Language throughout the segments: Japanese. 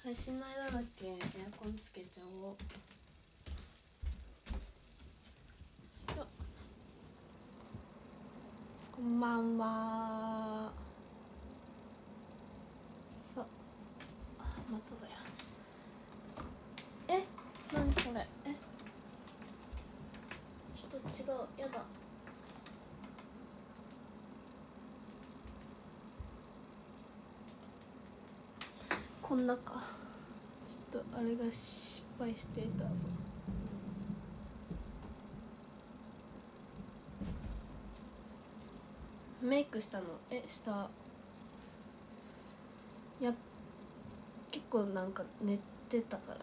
配信の間だけエアコンつけちゃおう。こんばんは。さあ、まただよ。何それ。ちょっと違う。やだ。こんなか。ちょっとあれが失敗してたぞ。メイクしたの？したや、結構なんか寝てたから、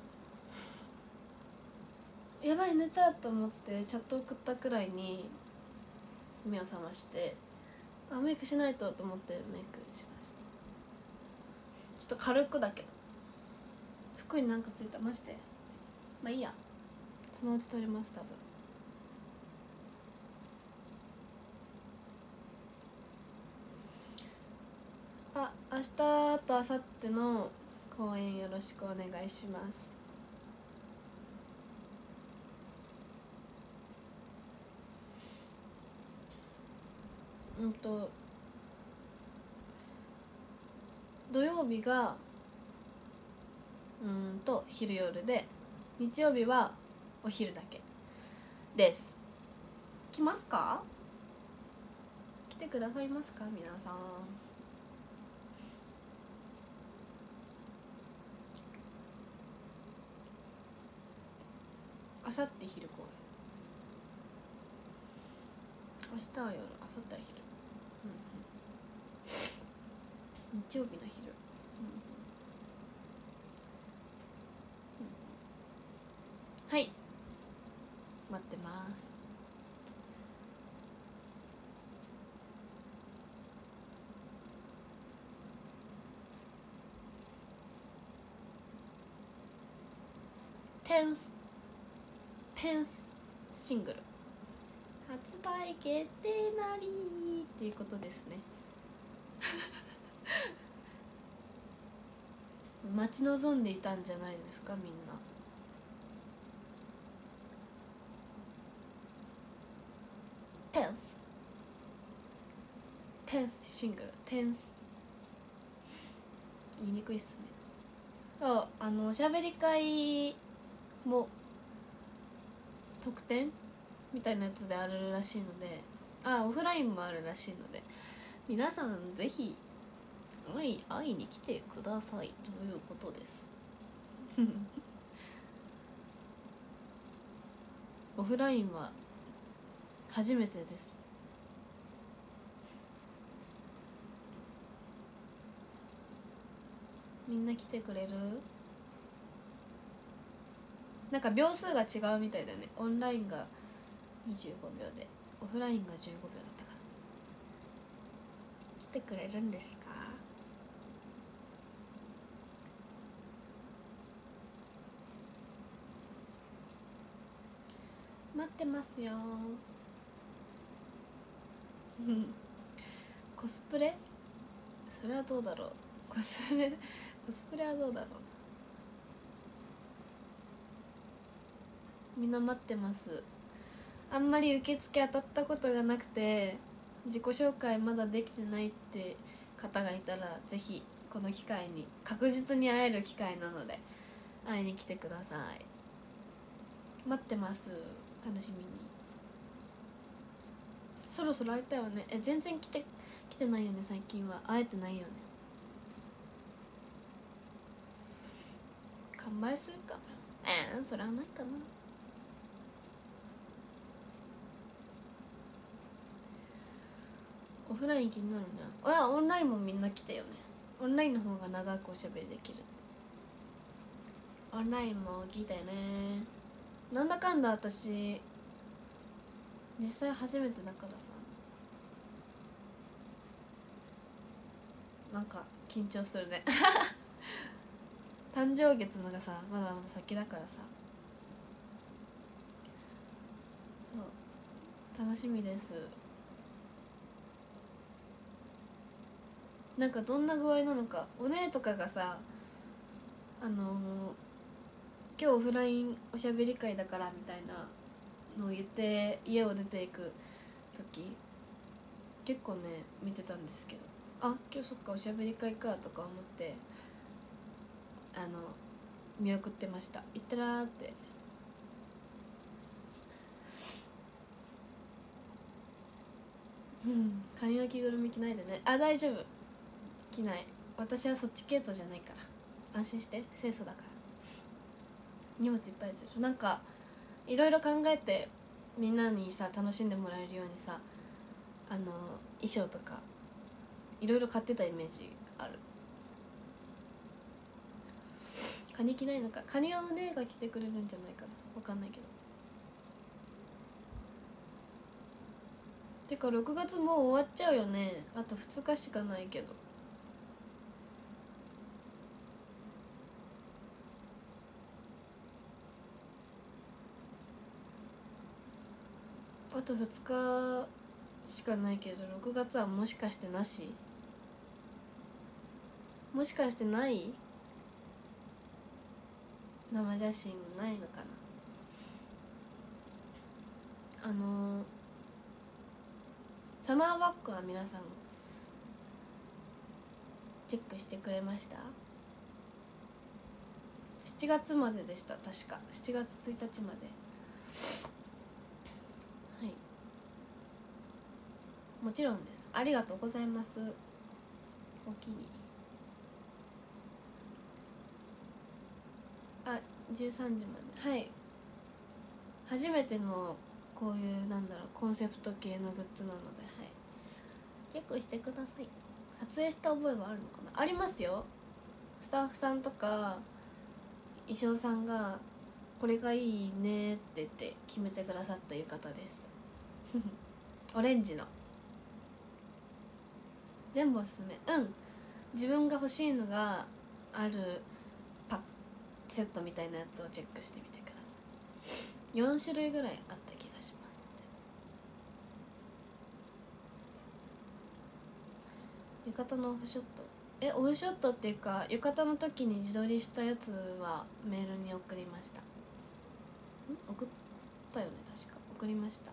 やばい寝たと思ってチャット送ったくらいに目を覚まして、あ、メイクしないとと思ってメイクしました。ちょっと軽くだけど。服になんかついた。マジで。まあいいや、そのうち撮ります多分。明日と明後日の公演よろしくお願いします。土曜日が昼夜で、日曜日はお昼だけです。来ますか？来てくださいますか皆さん。あさって昼公演、明日は夜、あさっては昼、日曜日の昼、はい、待ってます。10thシングル発売決定なりっていうことですね。待ち望んでいたんじゃないですかみんな。10thシングル 10th 言いにくいっすね。そう、おしゃべり会も特典みたいなやつであるらしいので、オフラインもあるらしいので、皆さんぜひ会いに来てくださいということです。オフラインは初めてです。みんな来てくれる？なんか秒数が違うみたいだね。オンラインが25秒でオフラインが15秒だったから。来てくれるんですか？待ってますよ。コスプレ？それはどうだろう。コスプレはどうだろう。みんな待ってます。あんまり受付当たったことがなくて、自己紹介まだできてないって方がいたら、ぜひこの機会に、確実に会える機会なので会いに来てください。待ってます。楽しみに。そろそろ会いたいわね。全然来てないよね。最近は会えてないよね。完売するかな。それはないかな。オフライン気になるね。オンラインもみんな来てよね。オンラインの方が長くおしゃべりできる。オンラインも聞いたよね。なんだかんだ私実際初めてだからさ、なんか緊張するね。誕生月のがさ、まだまだ先だからさ。そう、楽しみです。なんかどんな具合なのか。お姉とかがさ、 今日オフラインおしゃべり会だからみたいなのを言って家を出ていく時結構ね見てたんですけど、あ、今日そっかおしゃべり会かとか思って見送ってました。行ってらーって。カニの着ぐるみ着ないでね。あ、大丈夫、着ない。私はそっち系統じゃないから安心して。清楚だから。荷物いっぱいでしょ。なんかいろいろ考えてみんなにさ楽しんでもらえるようにさ衣装とかいろいろ買ってたイメージある。カニ着ないのか。カニはお姉が着てくれるんじゃないかな、わかんないけど。てか6月もう終わっちゃうよね。あと2日しかないけど。あと2日しかないけど6月はもしかしてなし？もしかしてない？生写真ないのかな。サマーバッグは皆さんチェックしてくれました？7月まででした、確か。7月1日まで。はい、もちろんです。ありがとうございます。お気に。あ、13時まで。はい、初めてのこういうコンセプト系のグッズなので、はい、チェックしてください。撮影した覚えはあるのかな。ありますよ。スタッフさんとか衣装さんがこれがいいねって言って決めてくださった浴衣ですオレンジの。全部おすすめ。自分が欲しいのがあるセットみたいなやつをチェックしてみてください。4種類ぐらいあった気がしますので。浴衣のオフショット、オフショットっていうか浴衣の時に自撮りしたやつはメールに送りました。送ったよね、確か。送りました。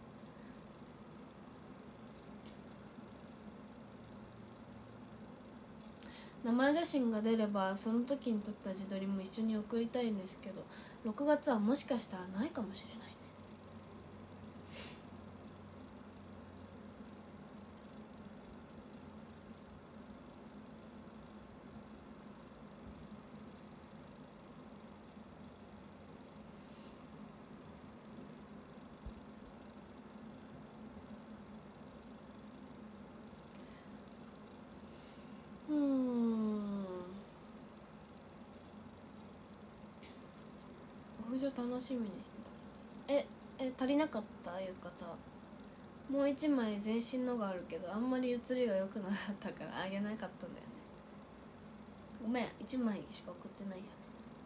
生写真が出ればその時に撮った自撮りも一緒に送りたいんですけど、6月はもしかしたらないかもしれないね。オフショ楽しみにしてた。足りなかった浴衣。もう一枚全身のがあるけどあんまり写りが良くなかったからあげなかったんだよね。ごめん、1枚しか送ってないよね。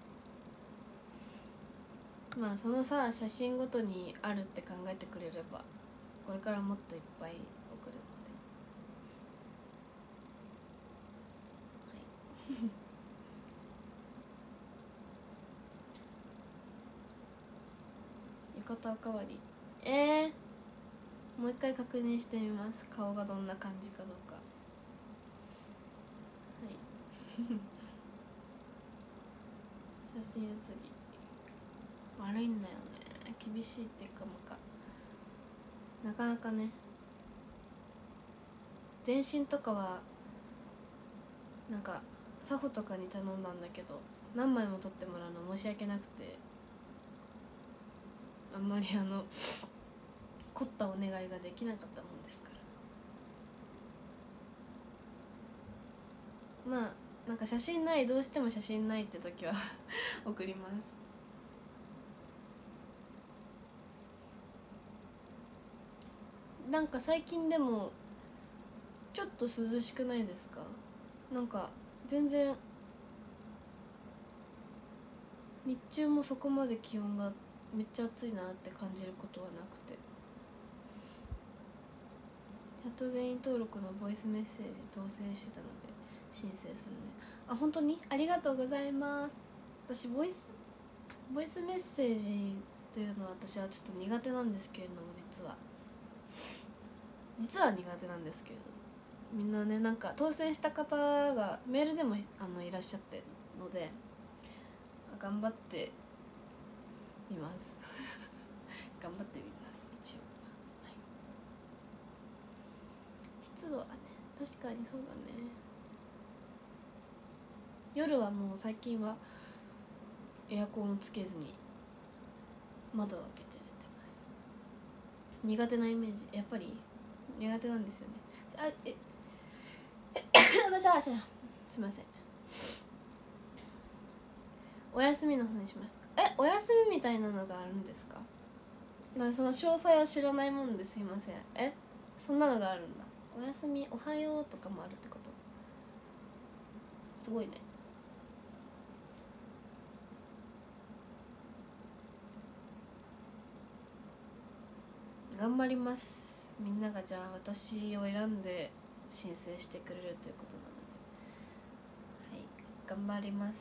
まあそのさ写真ごとにあるって考えてくれればこれからもっといっぱい送るので、はい、浴衣おかわり。もう一回確認してみます。顔がどんな感じかどうか。はい写真写り悪いんだよね。厳しいっていうかなかなかね。全身とかはなんかサホとかに頼んだんだけど何枚も撮ってもらうの申し訳なくて、あんまり凝ったお願いができなかったもんですから。まあなんか写真ない、どうしても写真ないって時は送ります。なんか最近でもちょっと涼しくないですか？なんか全然日中もそこまで気温がめっちゃ暑いなって感じることはなくて、チャット全員登録のボイスメッセージ当選してたので申請するね。あ、本当にありがとうございます。私ボイスメッセージというのは私はちょっと苦手なんですけれども、実は苦手なんですけれど、みんなね、なんか当選した方がメールでもいらっしゃってるので頑張ってみます頑張ってみます一応、はい、湿度はね、確かにそうだね。夜はもう最近はエアコンをつけずに窓を開けて寝てます。苦手なイメージ、やっぱり苦手なんですよね。すいません、お休みの話しました。お休みみたいなのがあるんですか？その詳細を知らないもんですいません。そんなのがあるんだ。お休み、おはようとかもあるってこと？すごいね。頑張ります。みんながじゃあ私を選んで申請してくれるということなので、はい、頑張ります。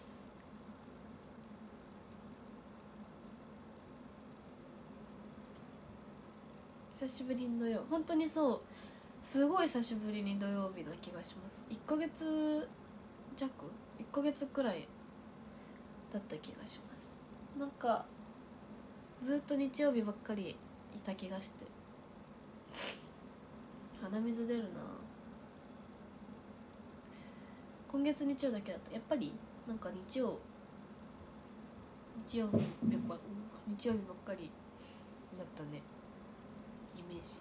久しぶりに土曜、本当にそう、すごい久しぶりに土曜日な気がします。1ヶ月弱、1ヶ月くらいだった気がします。なんかずっと日曜日ばっかりいた気がして、鼻水出るな。今月日曜だけだった。やっぱりなんか日曜日やっぱ日曜日ばっかりだったね、イメージ。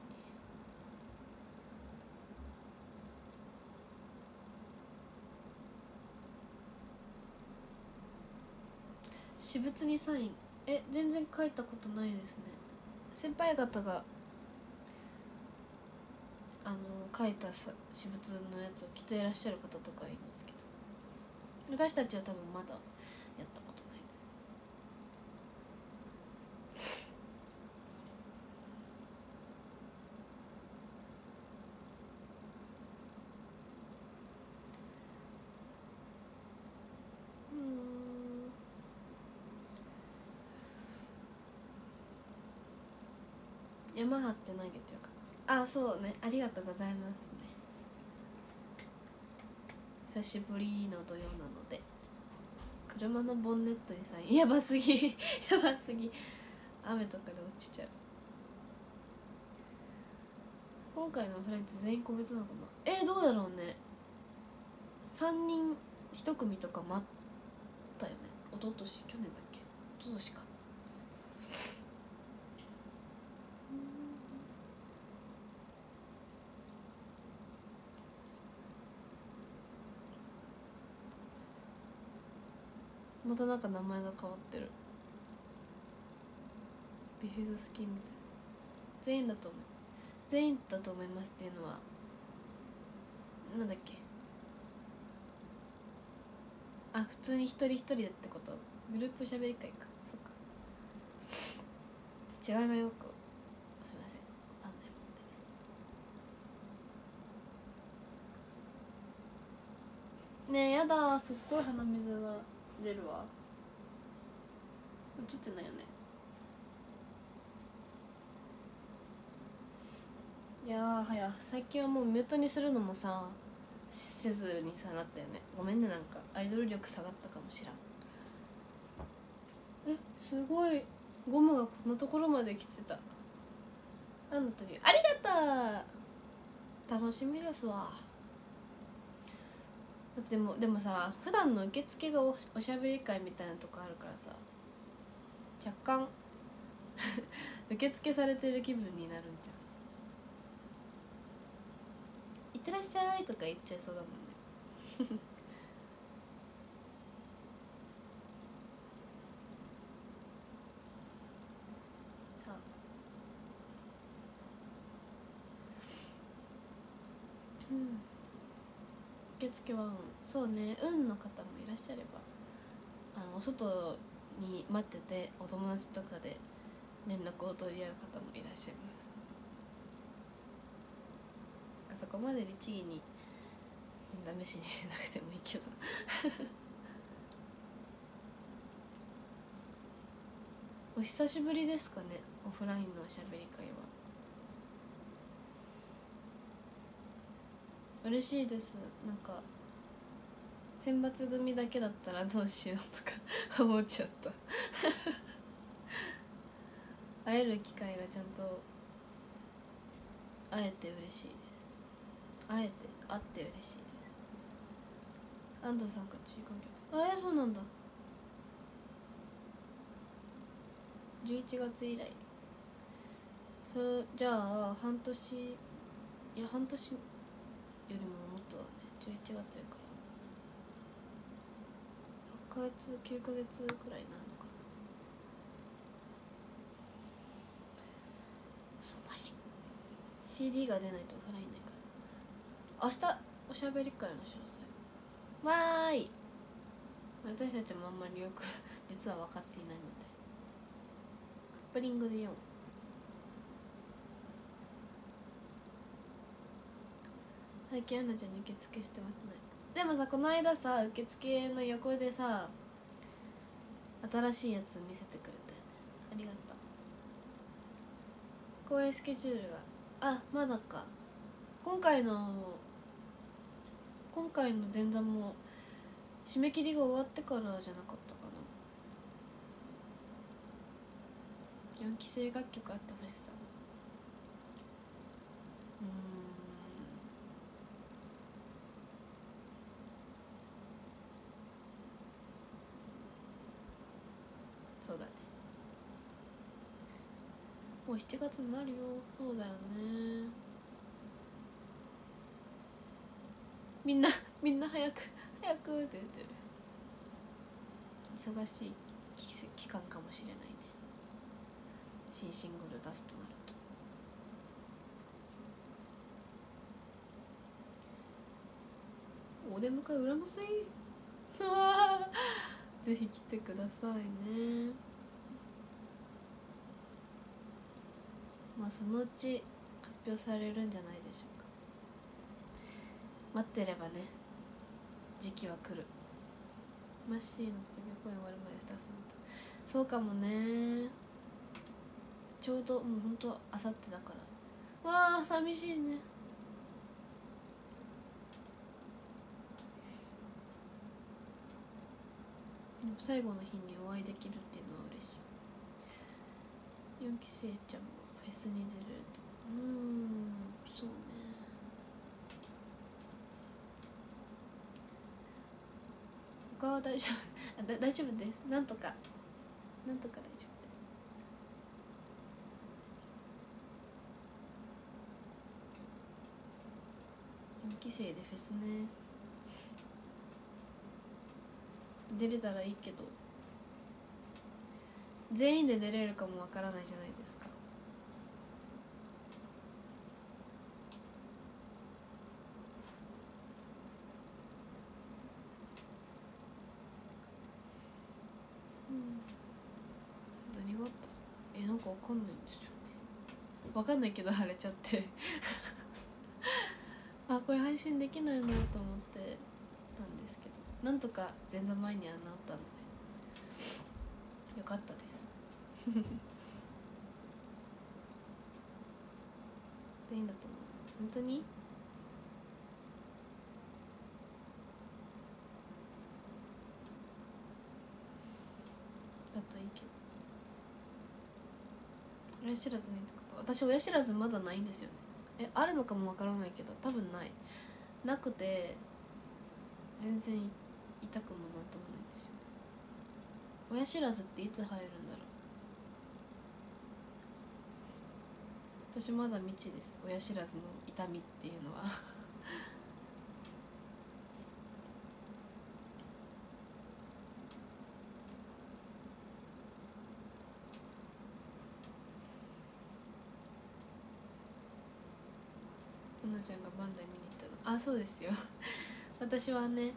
私物にサイン、全然書いたことないですね。先輩方が書いた私物のやつを着ていらっしゃる方とかいますけど、私たちは多分まだやったことないです。山張って投げてよかった。あ、そうね、ありがとうございますね。久しぶりの土曜なので、車のボンネットにサイン、やばすぎやばすぎ、雨とかで落ちちゃう。今回のオフラインって全員個別なのかな。どうだろうね。3人1組とか待ったよね。一昨年、去年だっけ、一昨年か。またなんか名前が変わってる。ビフィズスキンみたいな。全員だと思います。全員だと思いますっていうのはなんだっけ。普通に一人一人でってこと。グループしゃべり会か。そっか、違いがよく、すいません、わかんないもんで。ねえ、やだ、すっごい鼻水が出るわ。映ってないよね。いやー、最近はもうミュートにするのもさせずにさなったよね。ごめんね、なんかアイドル力下がったかもしらん。すごい、ゴムがこんなところまで来てた。なんだったり、ありがとう、楽しみですわ。だってでもさ、普段の受付がおしゃべり会みたいなとこあるからさ、若干受付されてる気分になるんじゃん。いってらっしゃいとか言っちゃいそうだもんねさあ、受付はそうね、運の方もいらっしゃれば、お外に待っててお友達とかで連絡を取り合う方もいらっしゃいます。そこまで律儀に試しにしなくてもいいけどお久しぶりですかね、オフラインのおしゃべり会は。嬉しいです。なんか選抜組だけだったらどうしようとか思っちゃった会える機会がちゃんと会えて嬉しいです。会って嬉しいです。安藤さんが注意喚起。そうなんだ。11月以来。じゃあ半年、いや半年よりももっとだね。11月やから8ヶ月9ヶ月くらいなのかな。そうマジ CD が出ないとオフラインないから。明日おしゃべり会の詳細わーい。私たちもあんまりよく実は分かっていないのでカップリングで読む。最近アンナちゃんに受付してますね。でもさ、この間さ受付の横でさ新しいやつ見せてくれたよね。ありがとう。公演スケジュールがまだか。今回の前座も締め切りが終わってからじゃなかったかな。4期生楽曲あってほしさ。そうだね。もう7月になるよ。そうだよね。みんな早くって言ってる。忙しい期間かもしれないね。新シングル出すとなると。お出迎え羨ましいぜひ来てくださいね。まあそのうち発表されるんじゃないでしょうか。待ってればね、時期は来る。マッシーの卒業公演終わるまでスタッフさんと。そうかもね。ちょうどもうほんとあさってだから。わあ寂しいね。でも最後の日にお会いできるっていうのは嬉しい。4期生ちゃんもフェスに出れると。そうね。他は大丈夫大丈夫です。なんとか大丈夫。4期生でフェスね、出れたらいいけど全員で出れるかもわからないじゃないですか。何があった？なんかわかんないんですよね。わかんないけど腫れちゃってこれ配信できないなと思ってたんですけど、なんとか前座前には治ったのでよかったですでいいんだと思う。本当にだといいけど。親知らずねってこと？私親知らずまだないんですよね。あるのかもわからないけど多分なくて全然痛くもなんともないんですよね。親知らずっていつ生えるんだろう。私まだ未知です、親知らずの痛みっていうのはうなちゃんがバンダイ見に行ったの。そうですよ私はね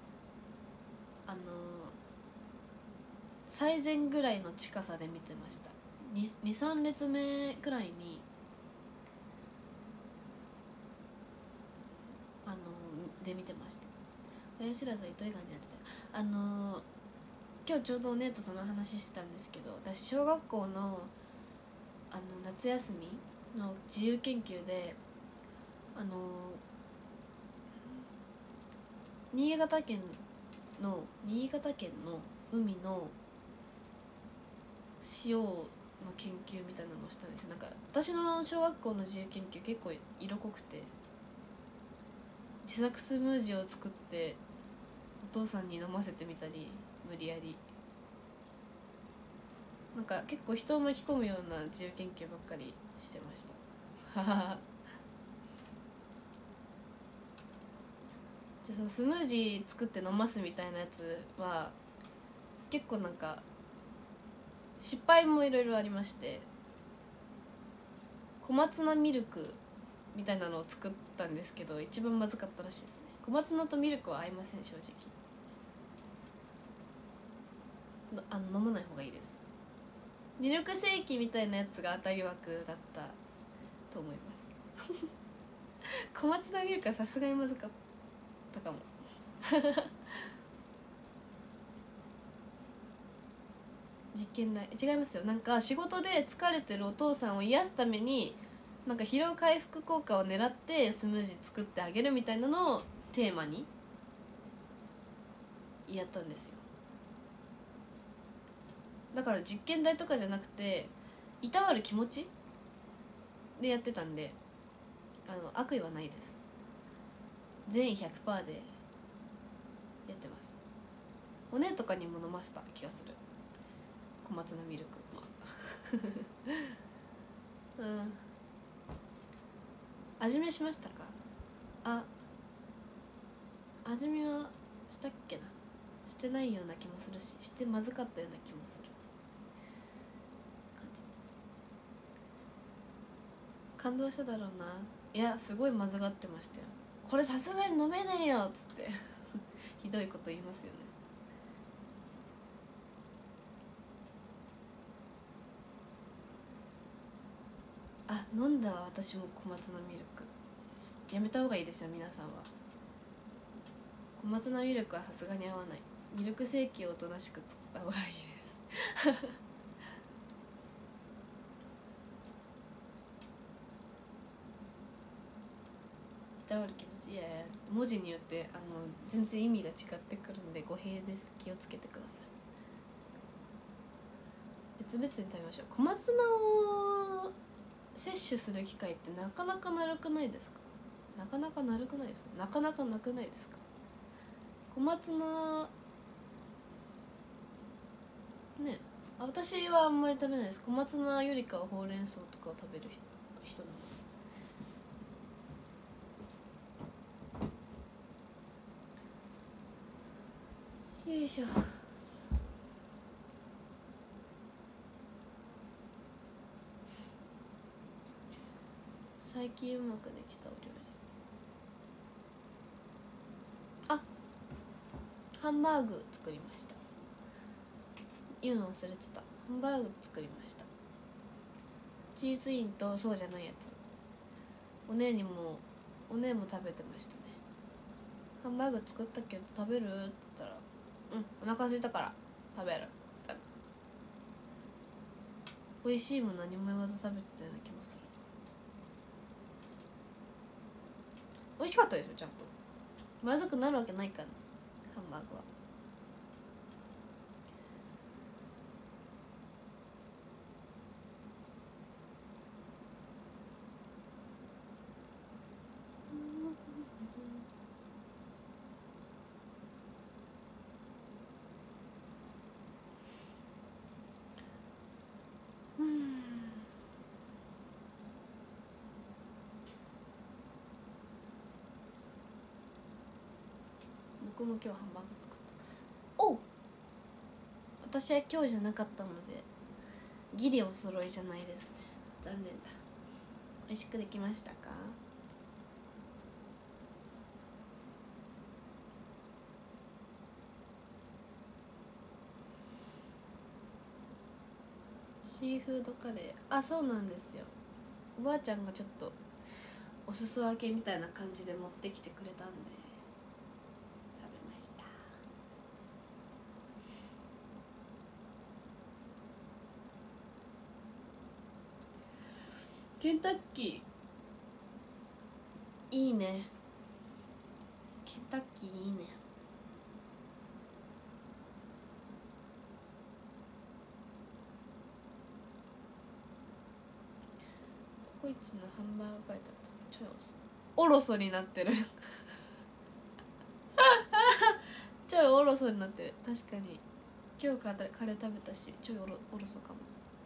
最前ぐらいの近さで見てました。23列目くらいにで見てました。 親知らずは糸魚川にあるんだよ。今日ちょうどお姉とその話してたんですけど、私小学校の夏休みの自由研究で新潟県の海の塩の研究みたいなのをしたんですよ。なんか私の小学校の自由研究結構色濃くて、自作スムージーを作ってお父さんに飲ませてみたり、無理やりなんか結構人を巻き込むような自由研究ばっかりしてました。でそのスムージー作って飲ますみたいなやつは結構なんか失敗もいろいろありまして、小松菜ミルクみたいなのを作ったんですけど、一番まずかったらしいですね。小松菜とミルクは合いません、正直。飲まない方がいいです。ミルクセーキみたいなやつが当たり枠だったと思います。小松菜ミルクはさすがにまずかったかも。実験台違いますよ。なんか仕事で疲れてるお父さんを癒すために、なんか疲労回復効果を狙ってスムージー作ってあげるみたいなのをテーマにやったんですよ。だから実験台とかじゃなくて、いたわる気持ちでやってたんで、悪意はないです。全員 100% でやってます。お姉とかにも飲ませた気がする、小松菜ミルク。うん。味見しましたか？味見はしたっけな。してないような気もするし、してまずかったような気もする感じ。感動しただろうな。いや、すごいまずがってましたよ。これさすがに飲めねえよっつって。ひどいこと言いますよね。飲んだわ私も小松菜ミルク。やめた方がいいですよ皆さんは。小松菜ミルクはさすがに合わない。ミルクセーキをおとなしく作った方がいいです。いたわる気持ち、いやいや、文字によって全然意味が違ってくるんで語弊です。気をつけてください。別々に食べましょう。小松菜を摂取する機会ってなかなかなるくないですか？なかなかなるくないですか？なかなかなくないですか？小松菜ね。私はあんまり食べないです。小松菜よりかはほうれん草とかを食べる人なの。よいしょ。最近うまくできたお料理、ハンバーグ作りました。言うの忘れてた。ハンバーグ作りました。チーズインとそうじゃないやつ。お姉も食べてましたね。ハンバーグ作ったけど食べるって言ったら、お腹空いたから食べる。美味しいも何も言わず食べてたような気もする。美味しかったでしょちゃんと。まずくなるわけないからね、ハンバーグは。僕も今日ハンバーグ作った。おう、私は今日じゃなかったのでギリお揃いじゃないですね。残念だ。美味しくできましたか？シーフードカレー、そうなんですよ。おばあちゃんがちょっとお裾分けみたいな感じで持ってきてくれたんで食べまケンタッキーいいね。ケンタッキーいいね。ココイチのハンバーガー書いてあったちょいおろそになってるちょいおろそになってる。確かに今日カレー食べたしちょいおろそかも。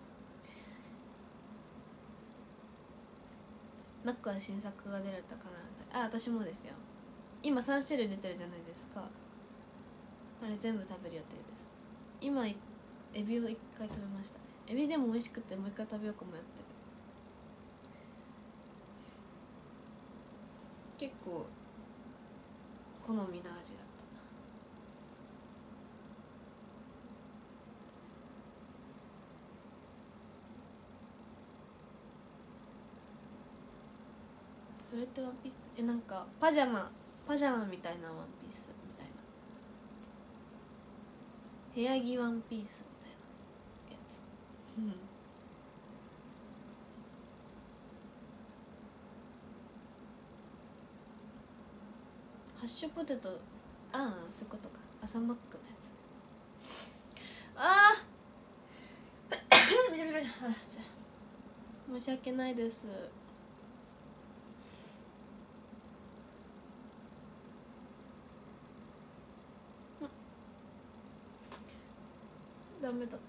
マックは新作が出られたかな。あ、私もですよ。今3種類出てるじゃないですか。あれ全部食べる予定です。今エビを1回食べましたね。エビでも美味しくてもう1回食べようかもやってる。結構好みな味だったな。それってワンピースなんかパジャマみたいなワンピースみたいな、部屋着ワンピースみたいなやつ。ハッシュポテト、ああそういうことか。朝マックのやつ。ああ申し訳ないです。ダメだった。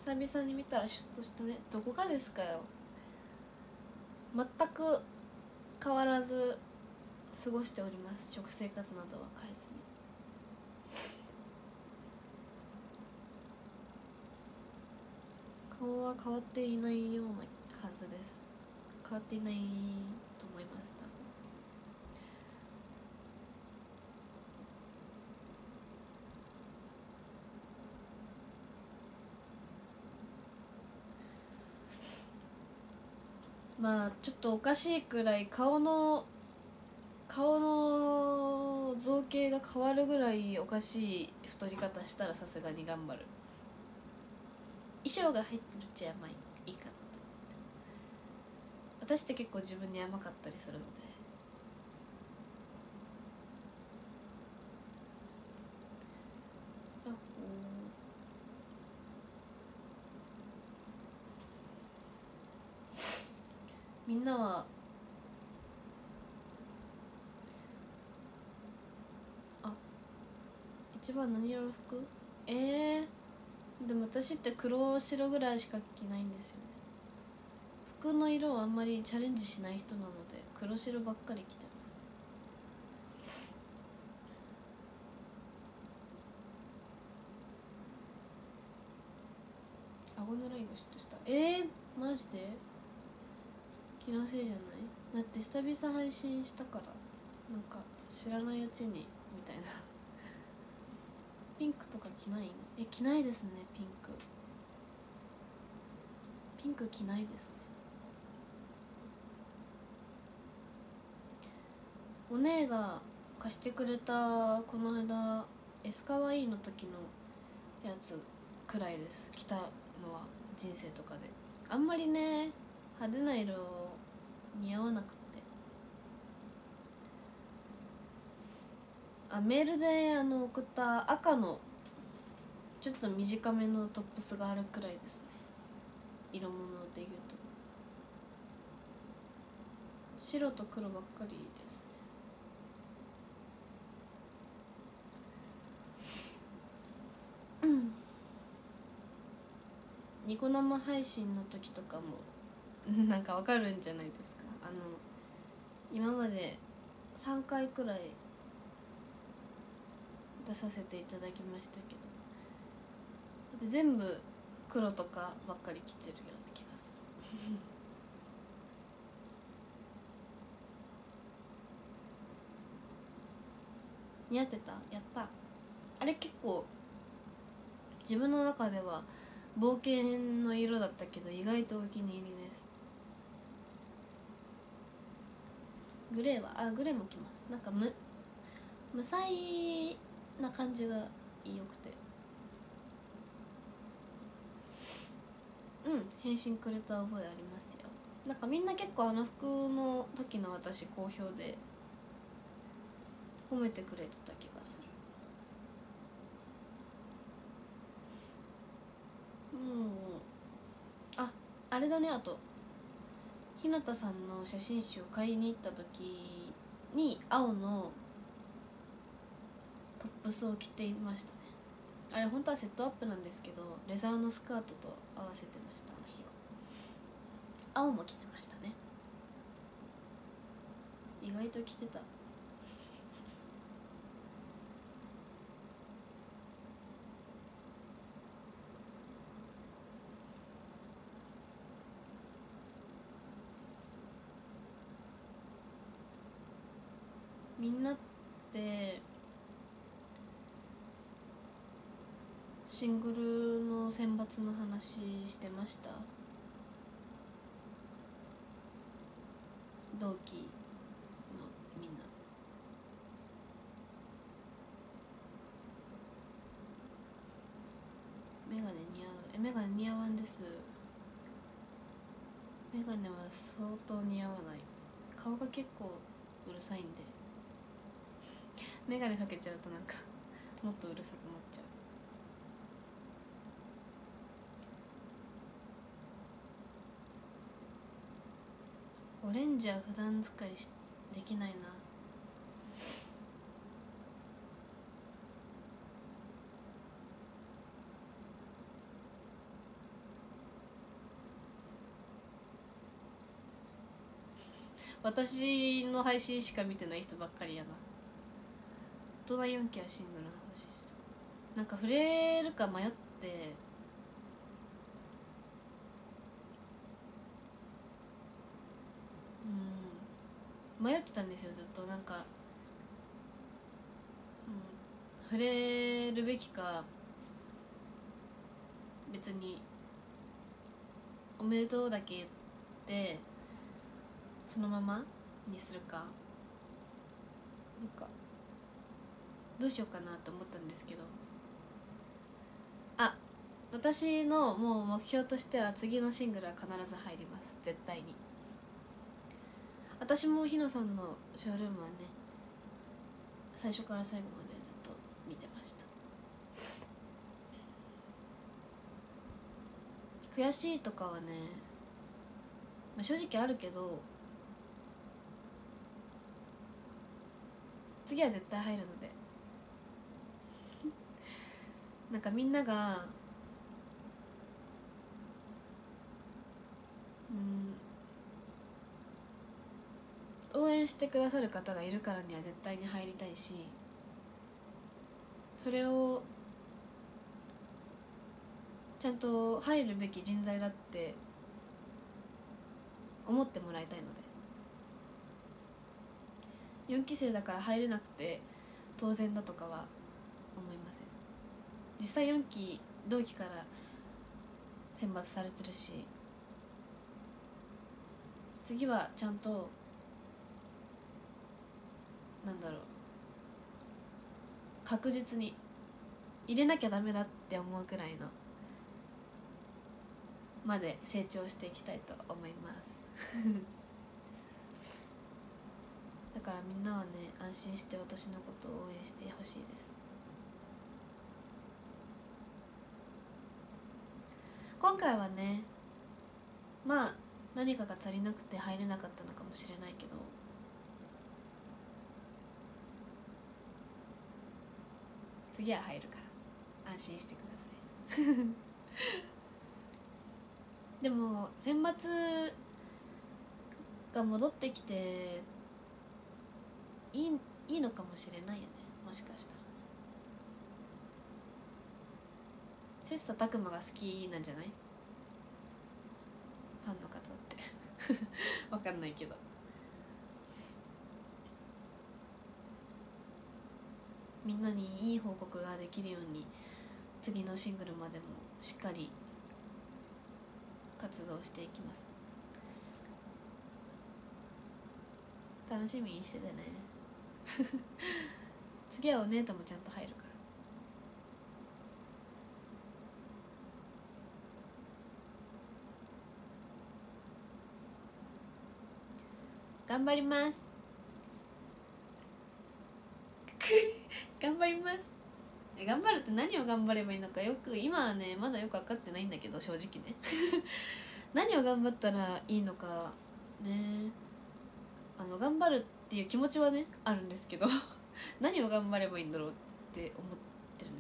久々に見たらシュッとしたね。どこがですかよ。全く変わらず過ごしております。食生活などは変えずに。顔は変わっていないようなはずです。変わっていないと思います。まあちょっとおかしいくらい顔の造形が変わるぐらいおかしい太り方したらさすがに頑張る。衣装が入ってるっちゃまあいいかなと思って。私って結構自分に甘かったりするので。みんなは一番何色の服？でも私って黒白ぐらいしか着ないんですよね。服の色はあんまりチャレンジしない人なので黒白ばっかり着てます。顎のラインがシュッとした。マジで気のせいじゃない？だって久々配信したからなんか知らないうちにみたいなピンクとか着ない？着ないですね。ピンク着ないですね。お姉が貸してくれたこの間エスカワイイの時のやつくらいです。着たのは人生とかであんまりね派手な色似合わなくて。メールで送った赤のちょっと短めのトップスがあるくらいですね。色物でいうと白と黒ばっかりですね。ニコ生配信の時とかもなんかわかるんじゃないですか。今まで3回くらい出させていただきましたけど、全部黒とかばっかり着てるような気がする似合ってた？やった。あれ結構自分の中では冒険の色だったけど意外とお気に入りです。グレーはグレーも着ます。なんか無彩な感じが良くて。返信くれた覚えありますよ。 なんかみんな結構あの服の時の私好評で褒めてくれてた気がする。あ、あれだね。あと日向さんの写真集を買いに行った時に青のトップスを着ていましたね。あれ本当はセットアップなんですけど、レザーのスカートと合わせてました。あの日は青も着てましたね。意外と着てた。みんなってシングルの選抜の話してました？同期のみんな。メガネ似合う？メガネ似合わんです。メガネは相当似合わない。顔が結構うるさいんで、メガネかけちゃうとなんかもっとうるさくなっちゃう。オレンジは普段使いできないな。私の配信しか見てない人ばっかりやな。大人4期はシングルの話してた。なんか触れるか迷って、迷ってたんですよずっと。なんか、触れるべきか、別におめでとうだけ言ってそのままにするか、なんかどうしようかなと思ったんですけど、私のもう目標としては次のシングルは必ず入ります、絶対に。私も日野さんのショールームはね、最初から最後までずっと見てました。悔しいとかはね、正直あるけど、次は絶対入るのでなんかみんなが応援してくださる方がいるからには絶対に入りたいし、それをちゃんと入るべき人材だって思ってもらいたいので、4期生だから入れなくて当然だとかは思いません。実際4期同期から選抜されてるし、次はちゃんとなんだろう、確実に入れなきゃダメだって思うくらいのまで成長していきたいと思いますだからみんなはね、安心して私のことを応援してほしいです。今回はね、まあ何かが足りなくて入れなかったのかもしれないけど、次は入るから安心してくださいでも選抜が戻ってきていいのかもしれないよね、もしかしたらね。切磋琢磨が好きなんじゃない、ファンの方ってわかんないけど。みんなにいい報告ができるように次のシングルまでもしっかり活動していきます。楽しみにしててね次はお姉ともちゃんと入るから。 頑張ります頑張ります。頑張るって何を頑張ればいいのかよく今はねまだよく分かってないんだけど、正直ね何を頑張ったらいいのかね、頑張るっていう気持ちはねあるんですけど何を頑張ればいいんだろうって思ってるね。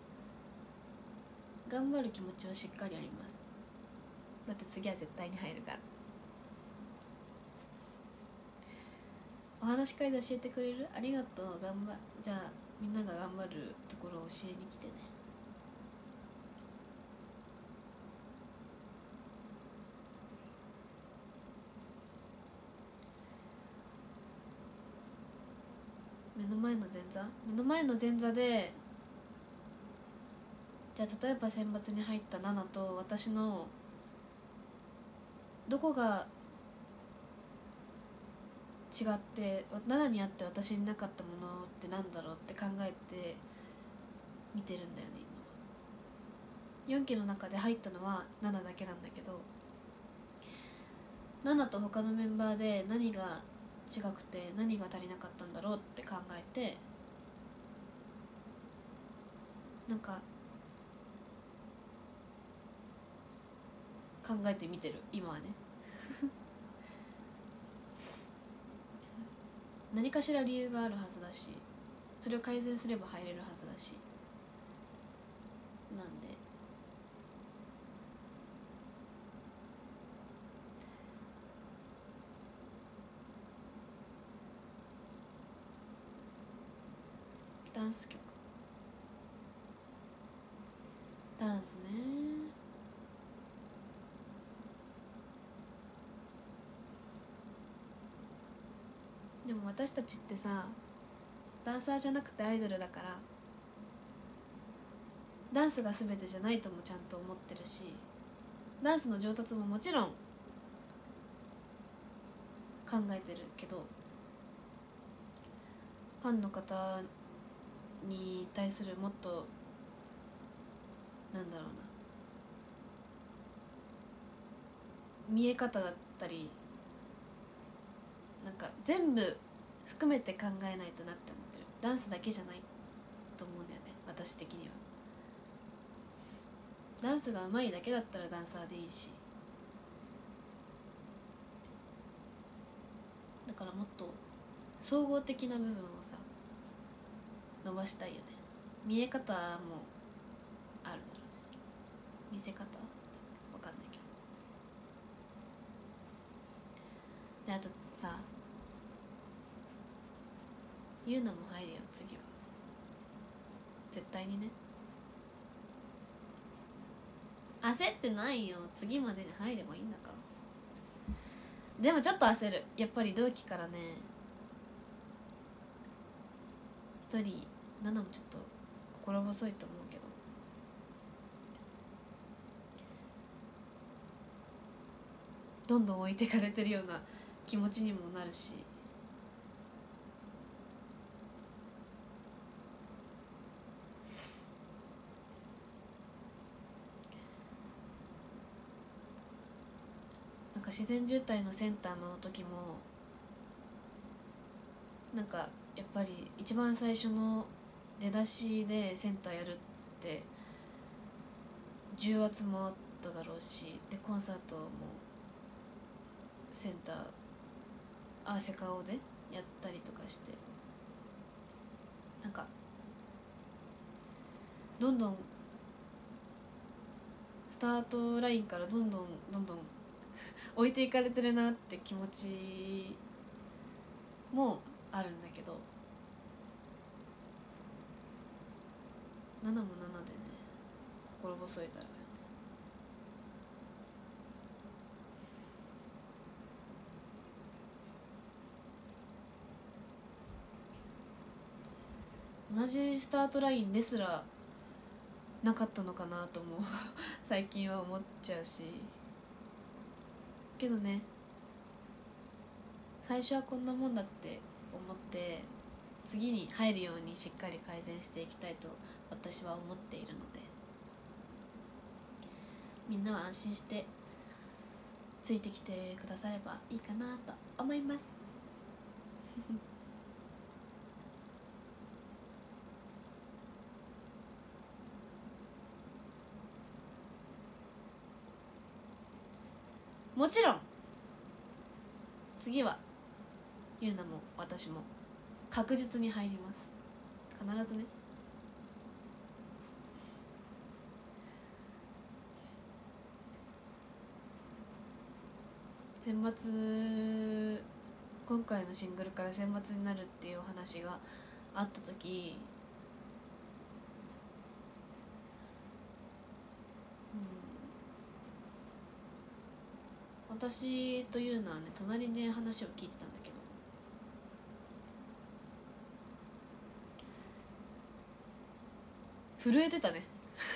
頑張る気持ちはしっかりあります。だって次は絶対に入るから。お話し会で教えてくれる？ありがとう。じゃあみんなが頑張るところを教えに来てね。目の前の前座で、じゃあ例えば選抜に入ったナナと私のどこが違ってナナにあって私になかったものってなんだろうって考えて見てるんだよね今は。4期の中で入ったのはナナだけなんだけど、ナナと他のメンバーで何が違くて何が足りなかったんだろうって考えて、なんか考えてみてる今はね何かしら理由があるはずだし、それを改善すれば入れるはずだし、なんでダンスね。でも私たちってさ、ダンサーじゃなくてアイドルだから、ダンスが全てじゃないともちゃんと思ってるし、ダンスの上達ももちろん考えてるけど、ファンの方に対するもっとなんだろうな、見え方だったり、なんか全部含めて考えないとなって思ってる。ダンスだけじゃないと思うんだよね、私的には。ダンスが上手いだけだったらダンサーでいいし、だからもっと総合的な部分をさ伸ばしたいよね。見え方もあるだろうし、見せ方わかんないけど。であとさ、ユーナも入るよ次は絶対にね。焦ってないよ、次までに入ればいいんだから。でもちょっと焦る、やっぱり同期からね一人ナナもちょっと心細いと思うけど、どんどん置いてかれてるような気持ちにもなるし、なんか自然渋滞のセンターの時もなんかやっぱり一番最初の出だしでセンターやるって重圧もあっただろうし、でコンサートもセンター合わせ顔でやったりとかして、なんかどんどんスタートラインからどんどん置いていかれてるなって気持ちもあるんだけど、7も7でね心細いだろうよね。同じスタートラインですらなかったのかなとも最近は思っちゃうし、けどね最初はこんなもんだって思って次に入るようにしっかり改善していきたいと私は思っているので、みんなは安心してついてきてくださればいいかなと思います。 もちろん次はゆうなも私も確実に入ります。必ずね。選抜、今回のシングルから選抜になるっていうお話があった時、私というのはね、隣で話を聞いてたんだけど、震えてたね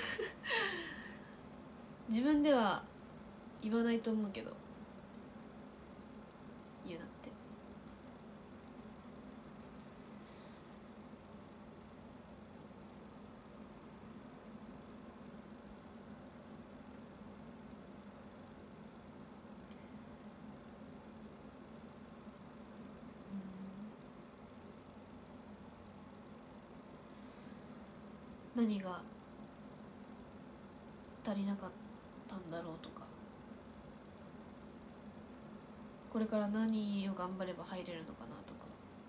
自分では言わないと思うけど、言うなって。何が足りなかったんだろうとか、これから何を頑張れば入れるのかなとか、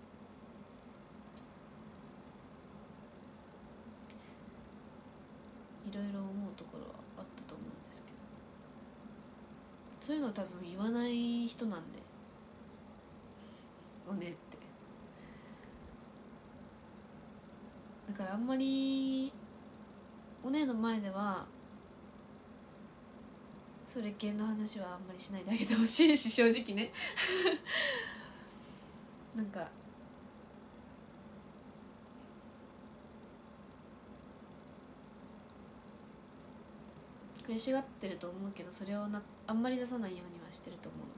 いろいろ思うところはあったと思うんですけど、そういうのを多分言わない人なんで、おねって。だからあんまりお姉の前ではそれ系の話はあんまりしないであげてほしいし、正直ねなんか悔しがってると思うけど、それをあんまり出さないようにはしてると思うので。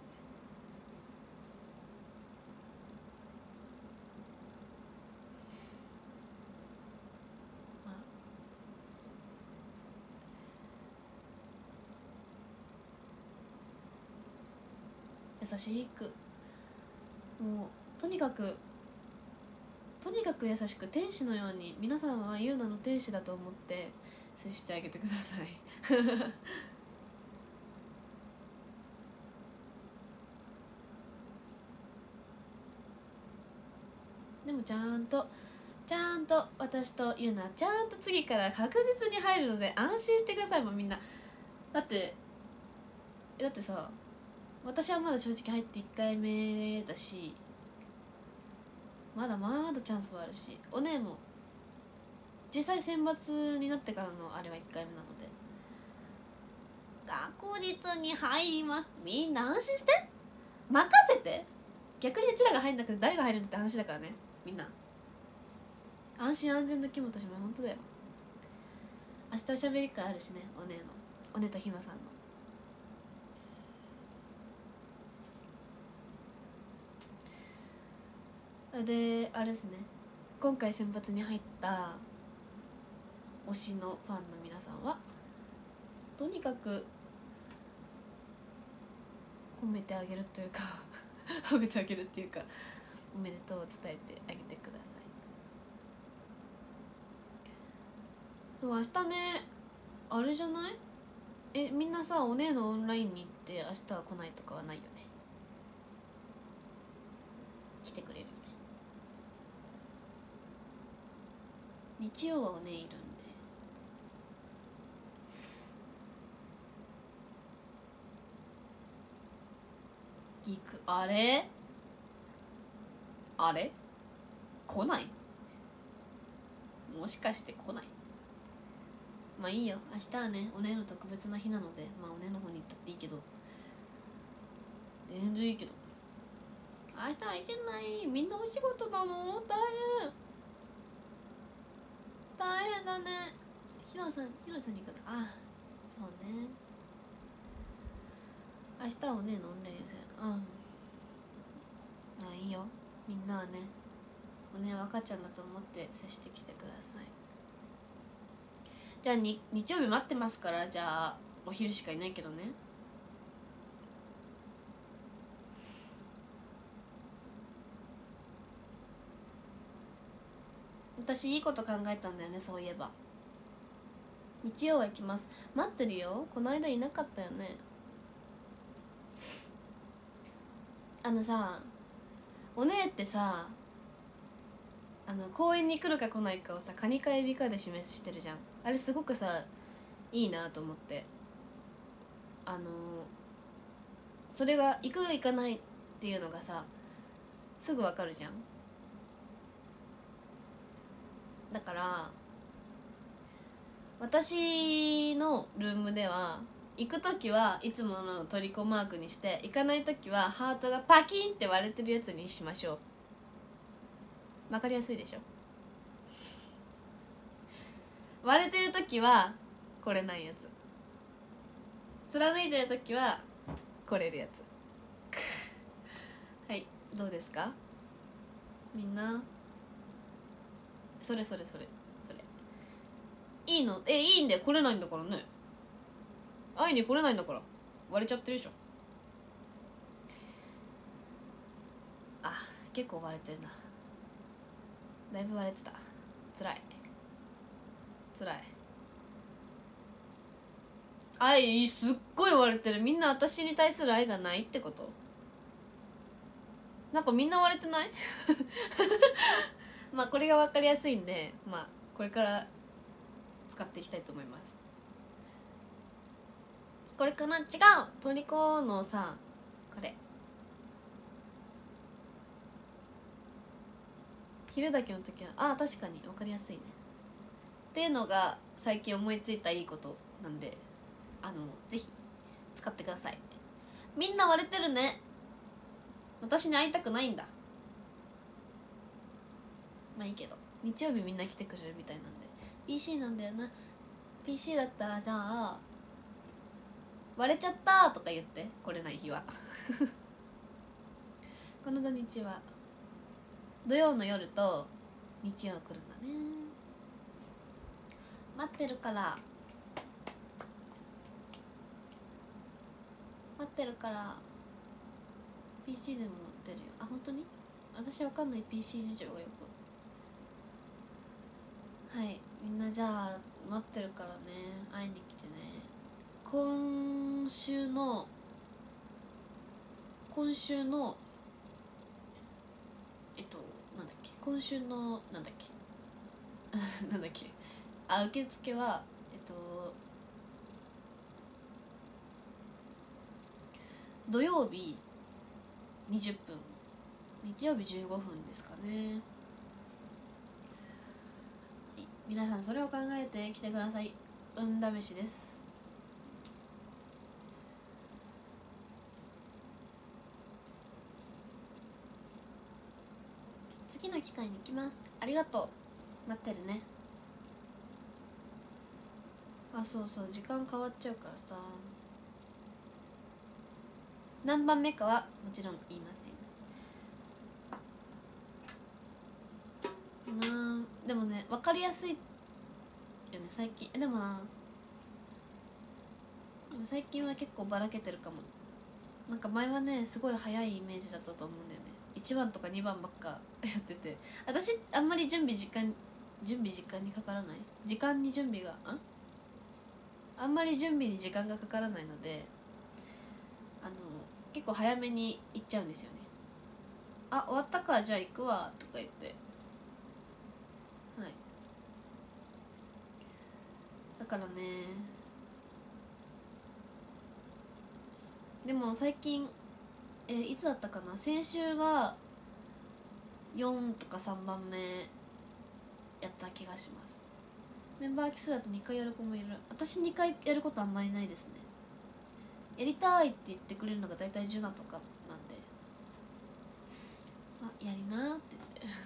まあ優しく、もうとにかく優しく、天使のように、皆さんはユーナの天使だと思って接してあげてくださいでもちゃんと私とユーナちゃんと次から確実に入るので安心してください。もうみんなだってさ、私はまだ正直入って1回目だし、まだチャンスはあるし、お姉も実際選抜になってからのあれは1回目なので確実に入ります。みんな安心して、任せて。逆にうちらが入んなくて誰が入るんだって話だからね。みんな安心安全の気も私も本当だよ。明日おしゃべり会あるしね、お姉とひまさんの。であれですね、今回選抜に入った推しのファンの皆さんはとにかく褒めてあげるというか褒めてあげるっていうか、おめでとうを伝えてあげてください。そう、明日ね、あれじゃない？みんなさ、お姉のオンラインに行って明日は来ないとかはないよね。来てくれるよね。日曜はお姉いるんで。ギク、あれ来ない？もしかして来ない？まあいいよ、明日はね、お姉の特別な日なので、まあお姉の方に行ったっていいけど、全然いいけど、明日は行けない。みんなお仕事なの？大変だね。ヒロさんに行くと、そうね、明日はお姉のオンライン戦。いいよ。みんなはね、お姉は赤ちゃんだと思って接してきてください。じゃあ日曜日待ってますから。じゃあお昼しかいないけどね。 私いいこと考えたんだよね、そういえば。日曜は行きます。待ってるよ。この間いなかったよね。さ、お姉ってさ、公園に来るか来ないかをさ、カニかエビかで示してるじゃん。あれすごくさ、いいなと思って。それが行く行かないっていうのがさ、すぐわかるじゃん。だから私のルームでは、行く時はいつものトリコマークにして、行かない時はハートがパキンって割れてるやつにしましょう。わかりやすいでしょ。割れてる時はこれないやつ、貫いてる時はこれるやつはい、どうですかみんな。それいいの？いいんだよ、来れないんだからね。会いに来れないんだから割れちゃってるでしょ。あ、結構割れてるな。だいぶ割れてた。つらい。愛すっごい割れてる。みんな私に対する愛がないってこと？なんかみんな割れてないまあこれが分かりやすいんで、まあこれから使っていきたいと思います。これかな？違う、トリコのさ、これ昼だけの時は確かに分かりやすいねっていうのが最近思いついたいいことなんで、ぜひ使ってください。みんな割れてるね。私に会いたくないんだ。まあいいけど、日曜日みんな来てくれるみたいなんで PC なんだよな。 PC だったらじゃあ割れちゃったとか言って来れない日はこの土日は土曜の夜と日曜来るんだね。待ってるから、PC でも出るよ。本当に私わかんない PC 事情がよく。はい、みんなじゃあ待ってるからね、会いに来てね。今週のなんだっけ、今週のなんだっけなんだっけ、受付は土曜日20分、日曜日15分ですかね。皆さんそれを考えて来てください。試しです。次の機会に来ます。ありがとう。待ってるね。そうそう、時間変わっちゃうからさ。何番目かはもちろん言いません。でもね、分かりやすいよね最近。でも最近は結構ばらけてるかも。なんか前はね、すごい早いイメージだったと思うんだよね。1番とか2番ばっかやってて、私あんまり準備時間にかからない、時間に準備があんまり準備に時間がかからないので、結構早めに行っちゃうんですよね。終わったか、じゃあ行くわとか言って。はい、だからね。でも最近いつだったかな、先週は4とか3番目やった気がします。メンバー奇数だと2回やる子もいる。私2回やることあんまりないですね。やりたいって言ってくれるのが大体ジュナとかなんで、やりなって言って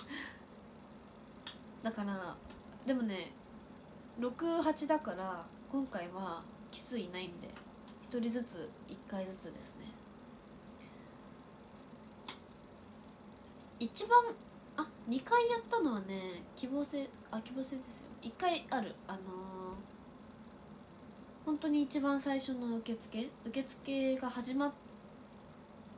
だからでもね、68だから今回は奇数いないんで、1人ずつ1回ずつですね。一番2回やったのはね、希望制ですよ。1回ある、本当に一番最初の受付が始まっ